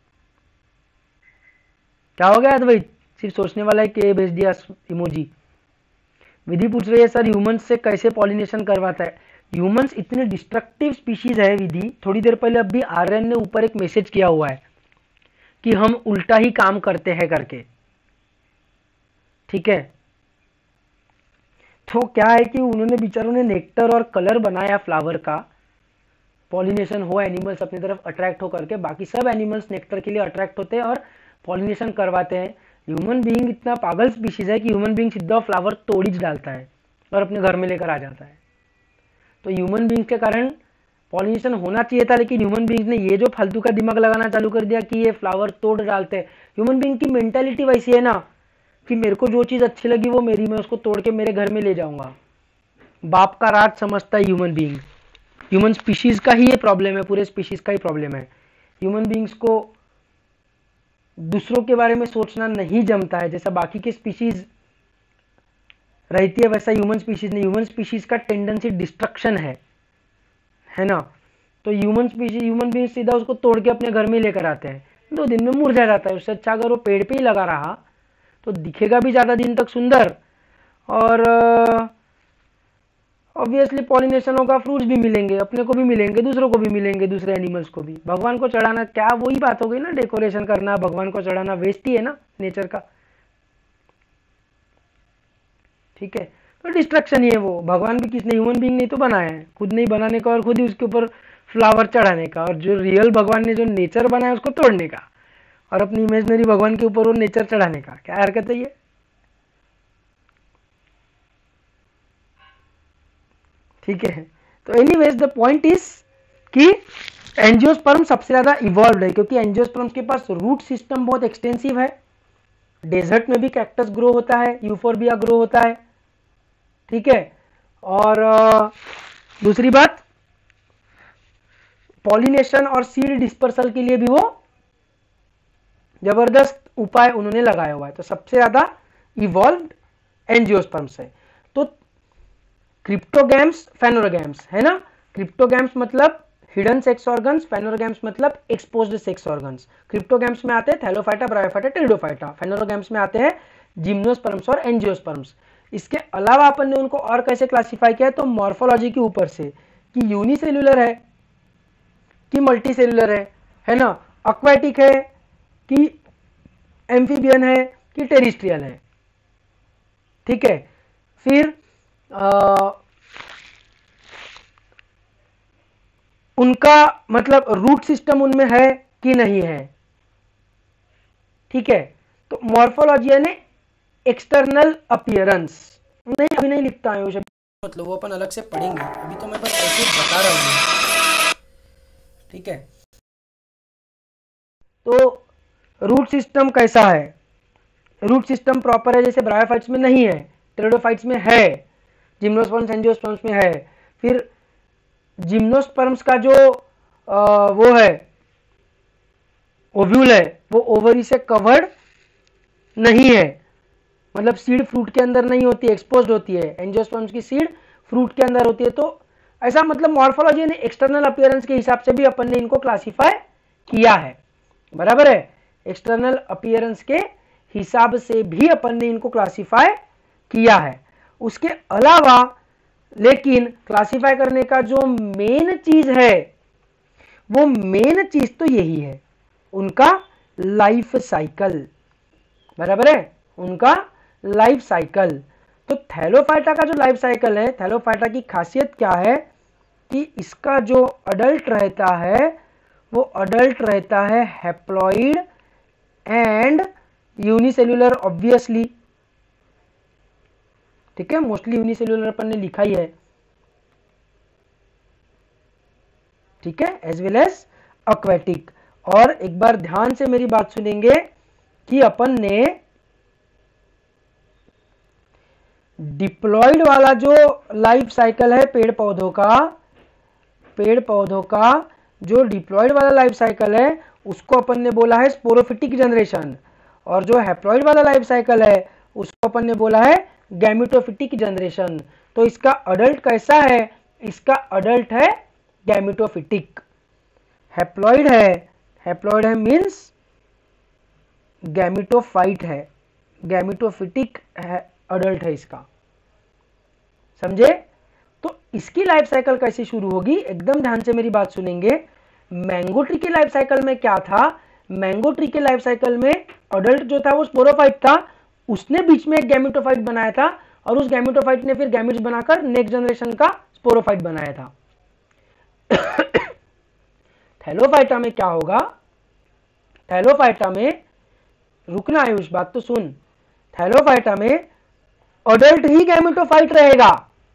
क्या हो गया अद्वैत, सिर्फ सोचने वाला है कि भेज दिया इमोजी। विधि पूछ रही है सर ह्यूमंस से कैसे पॉलिनेशन करवाता है। ह्यूमंस इतने डिस्ट्रक्टिव स्पीशीज है विधि, थोड़ी देर पहले अभी आर्यन ने ऊपर एक मैसेज किया हुआ है कि हम उल्टा ही काम करते हैं करके, ठीक है। तो क्या है कि उन्होंने बेचारों ने नेक्टर और कलर बनाया फ्लावर का, पॉलिनेशन हो, एनिमल्स अपनी तरफ अट्रैक्ट हो करके, बाकी सब एनिमल्स नेक्टर के लिए अट्रैक्ट होते हैं और पॉलिनेशन करवाते हैं। ह्यूमन बीइंग इतना पागल स्पीशीज है कि ह्यूमन बीइंग सीधा फ्लावर तोड़ ही डालता है और अपने घर में लेकर आ जाता है। तो ह्यूमन बीइंग के कारण पॉलिनेशन होना चाहिए था, लेकिन ह्यूमन बीइंग ने ये जो फालतू का दिमाग लगाना चालू कर दिया कि ये फ्लावर तोड़ डालते हैं। ह्यूमन बीइंग की मेंटालिटी वैसी है ना कि मेरे को जो चीज़ अच्छी लगी वो मेरी, मैं उसको तोड़ के मेरे घर में ले जाऊंगा। बाप का राज समझता है ह्यूमन बीइंग। ह्यूमन स्पीशीज का ही ये प्रॉब्लम है, पूरे स्पीशीज का ही प्रॉब्लम है। ह्यूमन बीइंग्स को दूसरों के बारे में सोचना नहीं जमता है, जैसा बाकी के स्पीशीज रहती है वैसा ह्यूमन स्पीशीज नहीं। ह्यूमन स्पीशीज का टेंडेंसी डिस्ट्रक्शन है ना। तो ह्यूमन बीइंग सीधा उसको तोड़ के अपने घर में लेकर आते हैं, 2 दिन में मुरझा जाता है। उससे अच्छा अगर वो पेड़ पे ही लगा रहा तो दिखेगा भी ज़्यादा दिन तक सुंदर, और ऑब्वियसली पॉलिनेशन होगा, फ्रूट्स भी मिलेंगे, अपने को भी मिलेंगे, दूसरों को भी मिलेंगे, दूसरे एनिमल्स को भी। भगवान को चढ़ाना क्या वही बात हो गई ना, डेकोरेशन करना, भगवान को चढ़ाना वेस्ट ही है ना नेचर का, ठीक है। तो डिस्ट्रक्शन ही है वो। भगवान भी किसने, ह्यूमन बीइंग नहीं तो बनाया है, खुद नहीं बनाने का और खुद ही उसके ऊपर फ्लावर चढ़ाने का, और जो रियल भगवान ने जो नेचर बनाया उसको तोड़ने का और अपनी इमेजनरी भगवान के ऊपर वो नेचर चढ़ाने का। क्या हरकत है ये, ठीक है। तो एनीवेज द पॉइंट इज कि एंजियोस्पर्म सबसे ज्यादा इवॉल्व है, क्योंकि एंजियोस्पर्म के पास रूट सिस्टम बहुत एक्सटेंसिव है। डेजर्ट में भी कैक्टस ग्रो होता है, यूफोर्बिया ग्रो होता है, ठीक है। और दूसरी बात, पॉलिनेशन और सीड डिस्पर्सल के लिए भी वो जबरदस्त उपाय उन्होंने लगाया हुआ है। तो सबसे ज्यादा इवॉल्व्ड एंजियोस्पर्म्स है। तो क्रिप्टोगैम्स, फेनोरोगैम्स है ना। क्रिप्टोगैम्स मतलब हिडन सेक्स ऑर्गन्स, फेनोरोगैम्स मतलब एक्सपोज्ड सेक्स ऑर्गन्स। क्रिप्टोगैम्स में आते हैं थैलोफाइटा, ब्रायोफाइटा, टेरिडोफाइटा। फेनोरोगैम्स में आते हैं जिम्नोस्पर्म्स और एंजियोस्पर्म्स। इसके अलावा अपन ने उनको और कैसे क्लासिफाई किया है, तो मॉर्फोलॉजी के ऊपर से कि यूनिसेल्युलर है कि मल्टीसेल्युलर है ना। एक्वाटिक है कि एम्फीबियन है कि टेरिस्ट्रियल है, ठीक है। फिर उनका मतलब रूट सिस्टम उनमें है कि नहीं है, ठीक है। तो मॉर्फोलॉजी यानी एक्सटर्नल अपीयरेंस, नहीं अभी नहीं लिखता है वो शब्द, मतलब वो अपन अलग से पढ़ेंगे, अभी तो मैं बस ऐसे ही बता रहा हूँ, ठीक है। तो रूट सिस्टम कैसा है, रूट सिस्टम प्रॉपर है, जैसे ब्रायोफाइट्स में नहीं है, टेरिडोफाइट्स में है, जिम्नोस्पर्म्स एंजियोस्पर्म्स में है। फिर जिम्नोस्पर्म्स का जो वो है ओव्यूल है वो ओवरी से कवर्ड नहीं है, मतलब सीड फ्रूट के अंदर नहीं होती है, एक्सपोज्ड होती है। एंजियोस्पर्म्स की सीड फ्रूट के अंदर होती है। तो ऐसा मतलब मॉर्फोलॉजी ने एक्सटर्नल अपीयरेंस के हिसाब से भी अपन ने इनको क्लासिफाई किया है, बराबर है। एक्सटर्नल अपीयरेंस के हिसाब से भी अपन ने इनको क्लासिफाई किया है। उसके अलावा लेकिन क्लासिफाई करने का जो मेन चीज है, वो मेन चीज तो यही है, उनका लाइफ साइकिल, बराबर है, उनका लाइफ साइकिल। तो थैलोफाइटा का जो लाइफ साइकिल है, थैलोफाइटा की खासियत क्या है कि इसका जो अडल्ट रहता है वो अडल्ट रहता है हैप्लॉइड एंड यूनिसेल्युलर, ऑब्वियसली, ठीक है। मोस्टली यूनिसेल्युलर अपन ने लिखा ही है, ठीक है, एज वेल एज एक्वेटिक। और एक बार ध्यान से मेरी बात सुनेंगे कि अपन ने डिप्लॉयड वाला जो लाइफ साइकिल है पेड़ पौधों का जो डिप्लॉयड वाला लाइफ साइकिल है उसको अपन ने बोला है स्पोरोफिटिक जनरेशन, और जो हैप्लॉइड वाला लाइफ साइकिल है उसको अपन ने बोला है गैमेटोफिटिक जनरेशन। तो इसका अडल्ट कैसा है, इसका अडल्ट है गैमेटोफिटिक। हैप्लॉइड है मीन्स गैमेटोफाइट है, गैमेटोफिटिक है, अडल्ट है इसका, समझे। तो इसकी लाइफ साइकिल कैसे शुरू होगी, एकदम ध्यान से मेरी बात सुनेंगे। मैंगो ट्री की लाइफ साइकिल में क्या था, मैंगो ट्री के लाइफ साइकिल में अडल्ट जो था वो स्पोरोफाइट था, उसने बीच में एक गैमेटोफाइट बनाया था और उस गैमेटोफाइट ने फिर गैमेट्स बनाकर नेक्स्ट जनरेशन का स्पोरोफाइट बनाया था। थैलोफाइटा में क्या होगा, थैलोफाइटा में, रुकना आयुष बात तो सुन, थैलोफाइटा में अडल्ट ही गैमेटोफाइट रहेगा,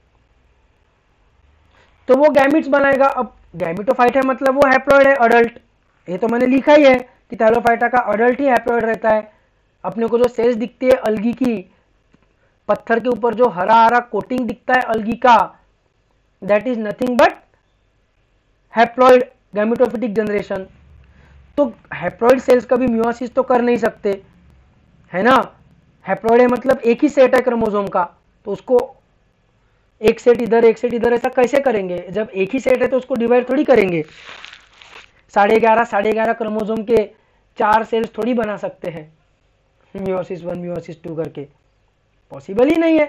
तो वो गैमेट्स बनाएगा। अब गैमेटोफाइट है मतलब वो हैप्लॉइड है, अडल्ट, ये तो मैंने लिखा ही है कि थैलोफाइटा का अडल्ट ही हैप्लॉइड रहता है। अपने को जो सेल्स दिखती है अलगी की, पत्थर के ऊपर जो हरा हरा कोटिंग दिखता है अलगी का, that is nothing but haploid gametophytic generation. तो हैप्लॉइड सेल्स कभी मियोसिस तो कर नहीं सकते, है ना। हैप्लॉइड है मतलब एक ही सेट है क्रोमोसोम का, तो उसको एक सेट इधर एक सेट इधर ऐसा कैसे करेंगे, जब एक ही सेट है तो उसको डिवाइड थोड़ी करेंगे। 11.5 क्रोमोसोम के 4 सेल्स थोड़ी बना सकते हैं मियोसिस 1 मियोसिस 2 करके, पॉसिबल ही नहीं है,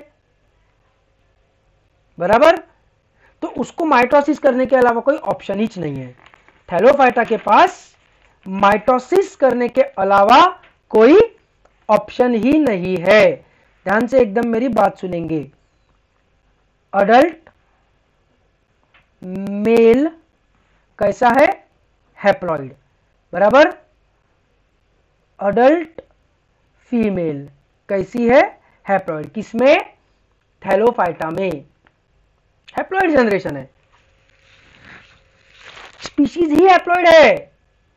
बराबर। तो उसको माइटोसिस करने के अलावा कोई ऑप्शन ही नहीं है। थैलोफाइटा के पास माइटोसिस करने के अलावा कोई ऑप्शन ही नहीं है। ध्यान से एकदम मेरी बात सुनेंगे। अडल्ट मेल कैसा है, हैप्लॉइड, बराबर। अडल्ट फीमेल कैसी है, हैप्लॉइड। किसमें, थैलोफाइटा में, हैप्लॉइड जनरेशन है, स्पीशीज ही हैप्लॉइड है।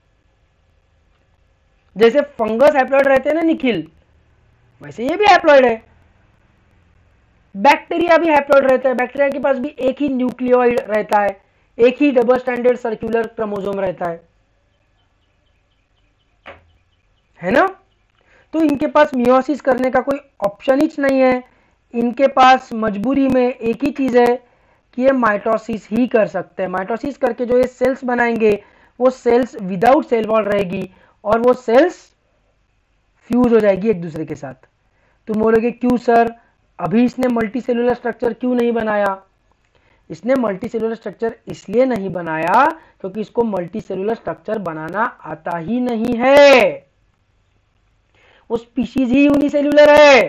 जैसे फंगस हैप्लॉइड रहते हैं ना निखिल, वैसे ये भी हैप्लॉइड है। बैक्टीरिया भी हैप्लॉइड रहता है, बैक्टीरिया के पास भी एक ही न्यूक्लियोइड रहता है, एक ही डबल स्टैंडर्ड सर्कुलर क्रोमोसोम रहता है ना। तो इनके पास मियोसिस करने का कोई ऑप्शन ही नहीं है। इनके पास मजबूरी में एक ही चीज है कि ये माइटोसिस ही कर सकते हैं। माइटोसिस करके जो ये सेल्स बनाएंगे वो सेल्स विदाउट सेल वॉल रहेगी और वो सेल्स फ्यूज हो जाएगी एक दूसरे के साथ। तुम बोलोगे क्यों सर, अभी इसने मल्टी सेलुलर स्ट्रक्चर क्यों नहीं बनाया। इसने मल्टी सेलुलर स्ट्रक्चर इसलिए नहीं बनाया क्योंकि इसको मल्टी सेलुलर स्ट्रक्चर बनाना आता ही नहीं है, वो स्पीशीज ही यूनिसेल्यूलर है,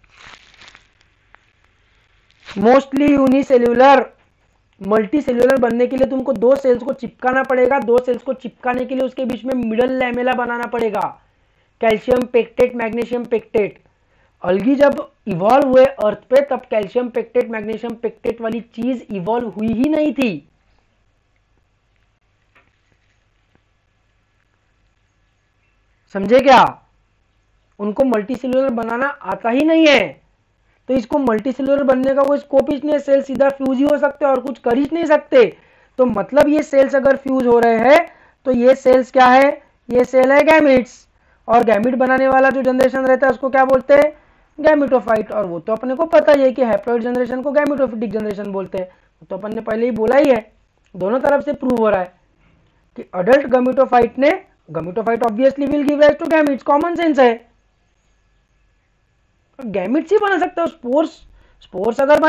मोस्टली यूनिसेल्यूलर। मल्टी सेल्यूलर बनने के लिए तुमको दो सेल्स को चिपकाना पड़ेगा, दो सेल्स को चिपकाने के लिए उसके बीच में मिडल लैमेला बनाना पड़ेगा, calcium pectate magnesium pectate. Algae जब इवॉल्व हुए अर्थ पे तब कैल्शियम पेक्टेट मैग्नीशियम पेक्टेट वाली चीज इवॉल्व हुई ही नहीं थी। समझे क्या? उनको मल्टीसेल्यूलर बनाना आता ही नहीं है, तो इसको मल्टीसेल्यूलर बनने का कोई स्कोप ही नहीं, सेल सीधा फ्यूज ही हो सकते और कुछ कर ही नहीं सकते। तो मतलब ये सेल्स अगर फ्यूज हो रहे हैं तो ये सेल्स क्या है? ये सेल है गैमिट्स, और गैमिट बनाने वाला जो जनरेशन रहता है उसको क्या बोलते हैं? गैमिटोफाइट। और वो तो अपने को पता ही है कि हैप्लॉइड जनरेशन को गैमिटोफिटिक जनरेशन बोलते हैं, वो तो अपन ने पहले ही बोला ही है, दोनों तरफ से प्रूव हो रहा है कि अडल्ट गैमिटोफाइट ने, gametophyte obviously will give rise to gametes, common sense है, गैमिट्स ही बना सकते हो। स्पोर्स अगर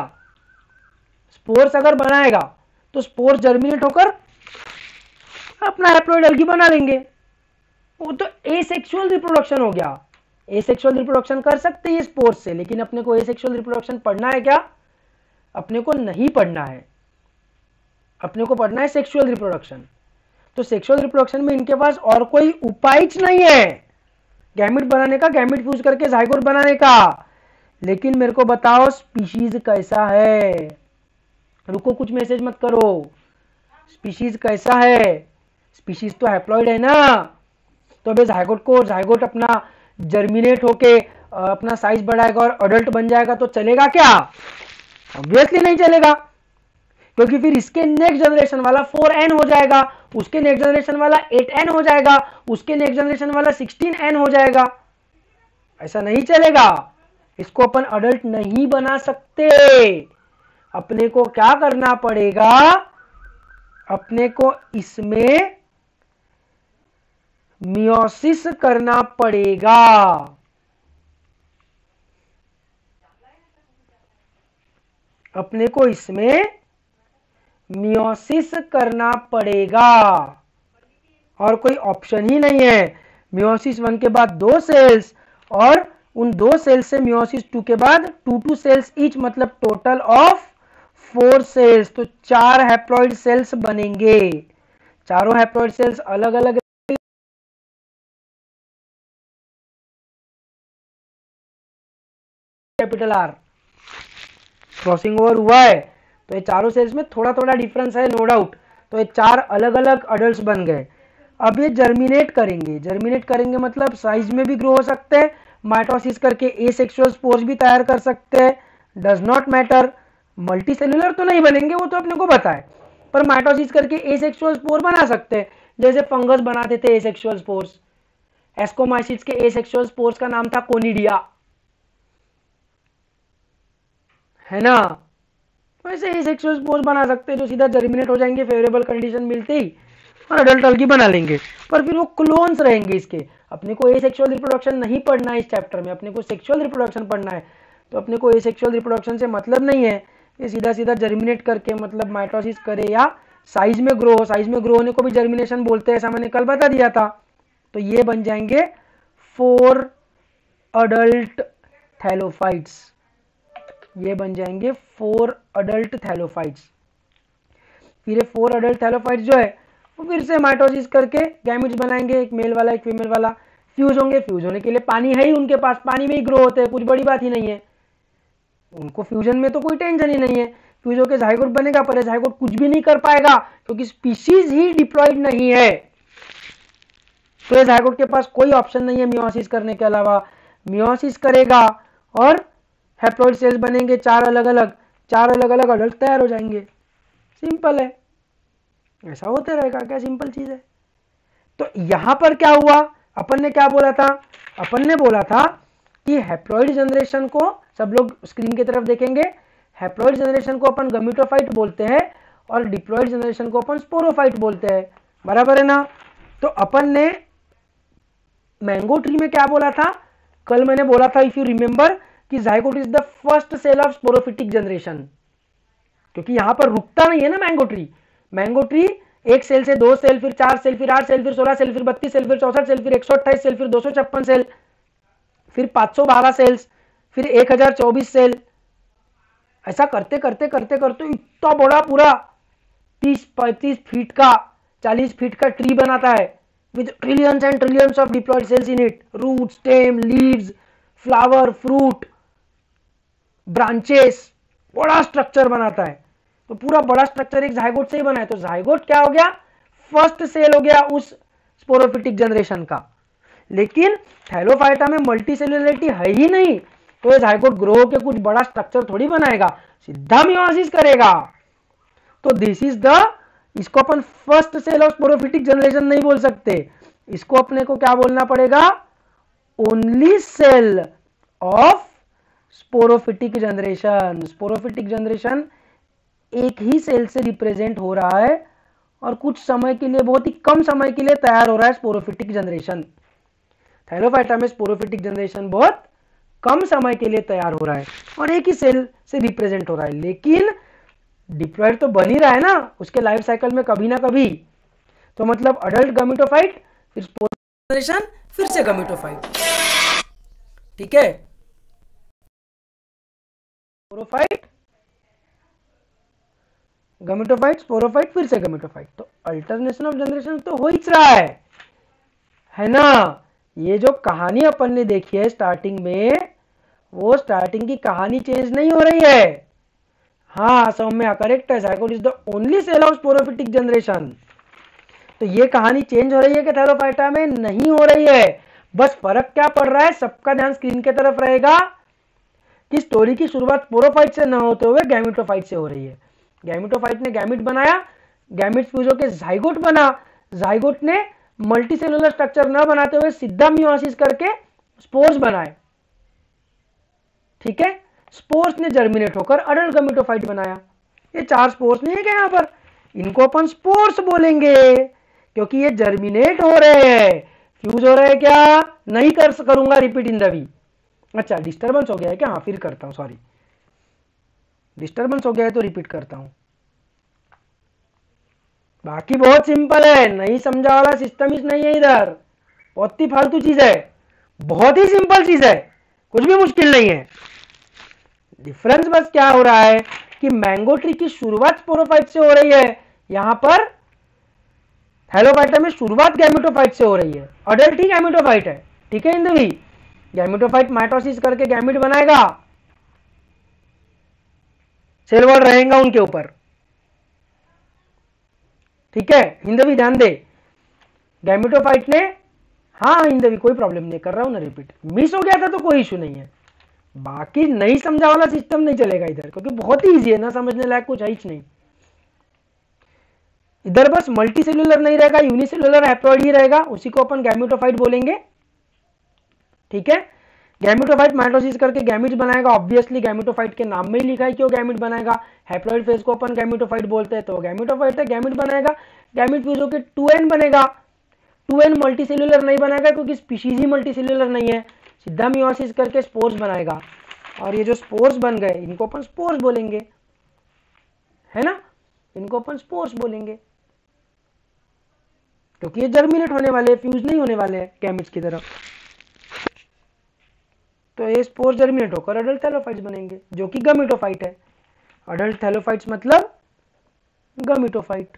बनाएगा तो स्पोर्स जर्मिनेट होकर अपना हैप्लॉइड अलगी बना लेंगे, वो तो एसेक्सुअल रिप्रोडक्शन हो गया। एसेक्सुअल रिप्रोडक्शन कर सकते हैं स्पोर्स से, लेकिन अपने को एसेक्सुअल रिप्रोडक्शन पढ़ना है क्या? अपने को नहीं पढ़ना है, अपने को पढ़ना है सेक्सुअल रिप्रोडक्शन। तो सेक्सुअल रिप्रोडक्शन में इनके पास और कोई उपाय नहीं है गैमिट बनाने का, गैमिट फ्यूज करके जाइगोट बनाने का। लेकिन मेरे को बताओ स्पीशीज कैसा है? रुको, कुछ मैसेज मत करो। स्पीशीज कैसा है? स्पीशीज तो हैप्लॉइड है ना, तो अबे जाइगोट अपना जर्मिनेट होके अपना साइज बढ़ाएगा और अडल्ट बन जाएगा तो चलेगा क्या? ऑब्वियसली नहीं चलेगा, क्योंकि फिर इसके नेक्स्ट जनरेशन वाला 4n हो जाएगा, उसके नेक्स्ट जनरेशन वाला 8n हो जाएगा, उसके नेक्स्ट जनरेशन वाला 16n हो जाएगा। ऐसा नहीं चलेगा, इसको अपन अडल्ट नहीं बना सकते। अपने को क्या करना पड़ेगा? अपने को इसमें मियोसिस करना पड़ेगा। अपने को इसमें मियोसिस करना पड़ेगा, और कोई ऑप्शन ही नहीं है। मियोसिस 1 के बाद 2 सेल्स, और उन 2 सेल्स से मियोसिस 2 के बाद 2 सेल्स ईच, मतलब टोटल ऑफ 4 सेल्स। तो 4 हैप्लॉइड सेल्स बनेंगे। चारों हैप्लॉइड सेल्स अलग अलग, कैपिटल आर क्रॉसिंग ओवर हुआ है, तो ये चारों सेल्स में थोड़ा थोड़ा डिफरेंस है, नो डाउट। तो ये 4 अलग अलग अडल्ट बन गए। अब ये जर्मिनेट करेंगे मतलब साइज में भी ग्रो हो सकते हैं, माइटोसिस करके एसेक्सुअल स्पोर्स भी तैयार कर सकते हैं, does not matter. Multi cellular तो नहीं बनेंगे, वो तो अपने को पता है, पर माइटोसिस करके एसेक्सुअल स्पोर बना सकते हैं, जैसे फंगस बनाते थे एसेक्सुअल स्पोर्स। एस्कोमाइसिट्स के एसेक्सुअल स्पोर्स का नाम था कोनिडिया, है ना? वैसे एसेक्सुअल स्पोर्स बना सकते हैं जो सीधा जर्मिनेट हो जाएंगे फेवरेबल कंडीशन मिलते ही, और अडल्ट अलगी बना लेंगे, पर फिर वो क्लोन्स रहेंगे इसके। अपने को एसेक्सुअल रिप्रोडक्शन नहीं पढ़ना है इस चैप्टर में, अपने को सेक्सुअल रिप्रोडक्शन पढ़ना है। तो अपने को एसेक्सुअल रिप्रोडक्शन से मतलब नहीं है, ये सीधा सीधा जर्मिनेट करके मतलब माइटोसिस करे या साइज में ग्रो हो। साइज में ग्रो होने को भी जर्मिनेशन बोलते हैं, ऐसा मैंने कल बता दिया था। तो ये बन जाएंगे 4 अडल्ट थैलोफाइट्स, ये बन जाएंगे 4 अडल्ट थैलोफाइट्स। फिर 4 अडल्ट थैलोफाइट्स जो है वो फिर से माइटोसिस करके गैमिट्स बनाएंगे, एक मेल वाला एक फीमेल वाला, फ्यूज होंगे। फ्यूज होने के लिए पानी है ही उनके पास, पानी में ही ग्रो होते हैं, कुछ बड़ी बात ही नहीं है उनको, फ्यूजन में तो कोई टेंशन ही नहीं है। फ्यूज होकर जाइगोट बनेगा, पर जाइगोट कुछ भी नहीं कर पाएगा क्योंकि स्पीशीज ही डिप्लॉयड नहीं है। तो जाइगोट के पास कोई ऑप्शन नहीं है मियोसिस करने के अलावा। मियोसिस करेगा और हैप्लॉइड सेल्स बनेंगे 4 अलग अलग अडल्ट तैयार हो जाएंगे। सिंपल है, ऐसा होते रहेगा, क्या सिंपल चीज है। तो यहां पर क्या हुआ? अपन ने क्या बोला था? अपन ने बोला था कि हैप्लॉइड जनरेशन को, सब लोग स्क्रीन की तरफ देखेंगे, हैप्लॉइड जनरेशन को अपन गमीटोफाइट बोलते हैं और डिप्लॉइड जनरेशन को अपन स्पोरोफाइट बोलते हैं, बराबर है ना? तो अपन ने मैंगो ट्री में क्या बोला था? कल मैंने बोला था, इफ यू रिमेंबर, कि zygote is the first cell of sporophytic generation. क्योंकि यहां पर रुकता नहीं है ना मैंगो ट्री। मैंगो ट्री एक सेल से 2 सेल, फिर 4 सेल, फिर 8 सेल, फिर 16 सेल, फिर 32 सेल, फिर 64 सेल, फिर 128 सेल, फिर 256 सेल, फिर 512 सेल्स, फिर 1024 सेल। ऐसा करते करते करते करते इतना बड़ा पूरा 30-35 फीट का 40 फीट का ट्री बनाता है with trillions and trillions of diploid cells in it, root, stem, leaves, flower, fruit, branches, बड़ा स्ट्रक्चर बनाता है। तो पूरा बड़ा स्ट्रक्चर एक जाइगोट से ही बना है। तो जाइगोट क्या हो गया? फर्स्ट सेल हो गया उस स्पोरोफिटिक जनरेशन का। लेकिन थैलोफाइटा में मल्टीसेलुलरिटी है ही नहीं, तो ये जाइगोट ग्रो होकर कुछ बड़ा स्ट्रक्चर थोड़ी बनाएगा, सीधा मियोसिस करेगा। तो दिस इज द, इसको अपन first cell of sporophytic generation नहीं बोल सकते, इसको अपने को क्या बोलना पड़ेगा? Only cell of sporophytic generation. Sporophytic generation एक ही सेल से रिप्रेजेंट हो रहा है और कुछ समय के लिए, बहुत ही कम समय के लिए तैयार हो रहा है स्पोरोफिटिक जनरेशन। थैलोफाइटा में स्पोरोफिटिक जनरेशन बहुत कम समय के लिए तैयार हो रहा है और एक ही सेल से रिप्रेजेंट हो रहा है। लेकिन डिप्लॉयड तो बन ही रहा है ना उसके लाइफ साइकिल में कभी ना कभी। तो मतलब अडल्ट गमीटोफाइट, फिर स्पोरोफिटिक जनरेशन, फिर से गमीटोफाइट। ठीक है, स्पोरोफाइट, गमीटोफाइट, स्पोरोफाइट, फिर से गमीटोफाइट। तो अल्टरनेशन ऑफ जनरेशन तो हो ही रहा है ना। ये जो कहानी अपन ने देखी है स्टार्टिंग में, वो स्टार्टिंग की कहानी चेंज नहीं हो रही है। हाँ सौम्या करेक्ट है, zygote is the only cell of sporophytic generation. तो ये कहानी चेंज हो रही है कि थैलोफाइटा में नहीं हो रही है। बस फर्क क्या पड़ रहा है, सबका ध्यान स्क्रीन की तरफ रहेगा कि स्टोरी की शुरुआत स्पोरोफाइट से न होते हुए गैमेटोफाइट से हो रही है। गैमेटोफाइट ने गैमिट बनाया, गैमिट फ्यूज होकर जाइगोट बना, जाइगोट ने मल्टीसेलुलर स्ट्रक्चर न बनाते हुए सीधा मियोसिस करके स्पोर्स बनाए। ठीक है, स्पोर्स ने जर्मिनेट होकर अडल्ट गमीटोफाइट बनाया। ये 4 स्पोर्स नहीं है क्या यहाँ पर? इनको अपन स्पोर्स बोलेंगे क्योंकि ये जर्मिनेट हो रहे हैं। फ्यूज हो रहे हैं क्या? नहीं करूंगा रिपीट इन द वी। अच्छा डिस्टर्बेंस हो गया है क्या? हाँ फिर करता हूं, सॉरी डिस्टर्बेंस हो गया है तो रिपीट करता हूं। बाकी बहुत सिंपल है, नहीं समझा वाला सिस्टम ही नहीं है इधर, बहुत ही फालतू चीज है, बहुत ही सिंपल चीज है, कुछ भी मुश्किल नहीं है। डिफरेंस बस क्या हो रहा है कि मैंगो ट्री की शुरुआत स्पोरोफाइट से हो रही है, यहां पर थैलोफाइटा में शुरुआत गैमेटोफाइट से हो रही है। अडल्ट ही गैमेटोफाइट है। ठीक है इंद्रवी, गैमेटोफाइट माइटोसिस करके गैमेट बनाएगा, सेल वॉल रहेगा उनके ऊपर। ठीक है हिंदवी ध्यान दे, गैमेटोफाइट ने, हाँ हिंदवी कोई प्रॉब्लम नहीं, कर रहा हूं ना रिपीट, मिस हो गया था तो कोई इशू नहीं है। बाकी नहीं समझा वाला सिस्टम नहीं चलेगा इधर, क्योंकि बहुत ही इजी है ना, समझने लायक कुछ है ही नहीं। इधर बस मल्टीसेल्युलर नहीं रहेगा, यूनिसेल्युलर हैप्लॉइड ही रहेगा, उसी को अपन गैमेटोफाइट बोलेंगे। ठीक है, गैमेटोफाइट माइटोसिस करके गैमिट बनाएगा, ऑब्वियसली गैमेटोफाइट के नाम में ही लिखा है क्यों गैमिट बनाएगा। हैप्लॉइड फेज को अपन गैमेटोफाइट बोलते हैं, तो गैमेटोफाइट है, गैमिट बनाएगा, गैमिट फ्यूज होकर 2n बनेगा। 2n मल्टीसेल्युलर नहीं बनाएगा क्योंकि स्पीशीज ही मल्टीसेल्युलर नहीं है, सीधा मियोसिस करके स्पोर्स बनाएगा। और ये जो स्पोर्स बन गए इनको अपन स्पोर्स बोलेंगे, है ना, इनको अपन स्पोर्स बोलेंगे क्योंकि ये जर्मिनेट होने वाले, फ्यूज नहीं होने वाले हैं गैमिट्स की तरफ। तो ये स्पोर्स जर्मिनेट होकर अडल्ट थैलोफाइट्स बनेंगे जो कि गमीटोफाइट है। अडल्ट थैलोफाइट्स मतलब गमीटोफाइट।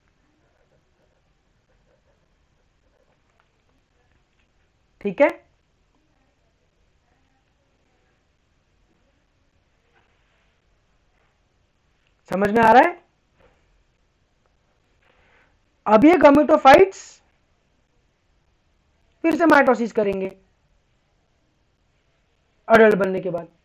ठीक है, समझ में आ रहा है? अब ये गमीटोफाइट्स फिर से माइटोसिस करेंगे अडल्ट बनने के बाद।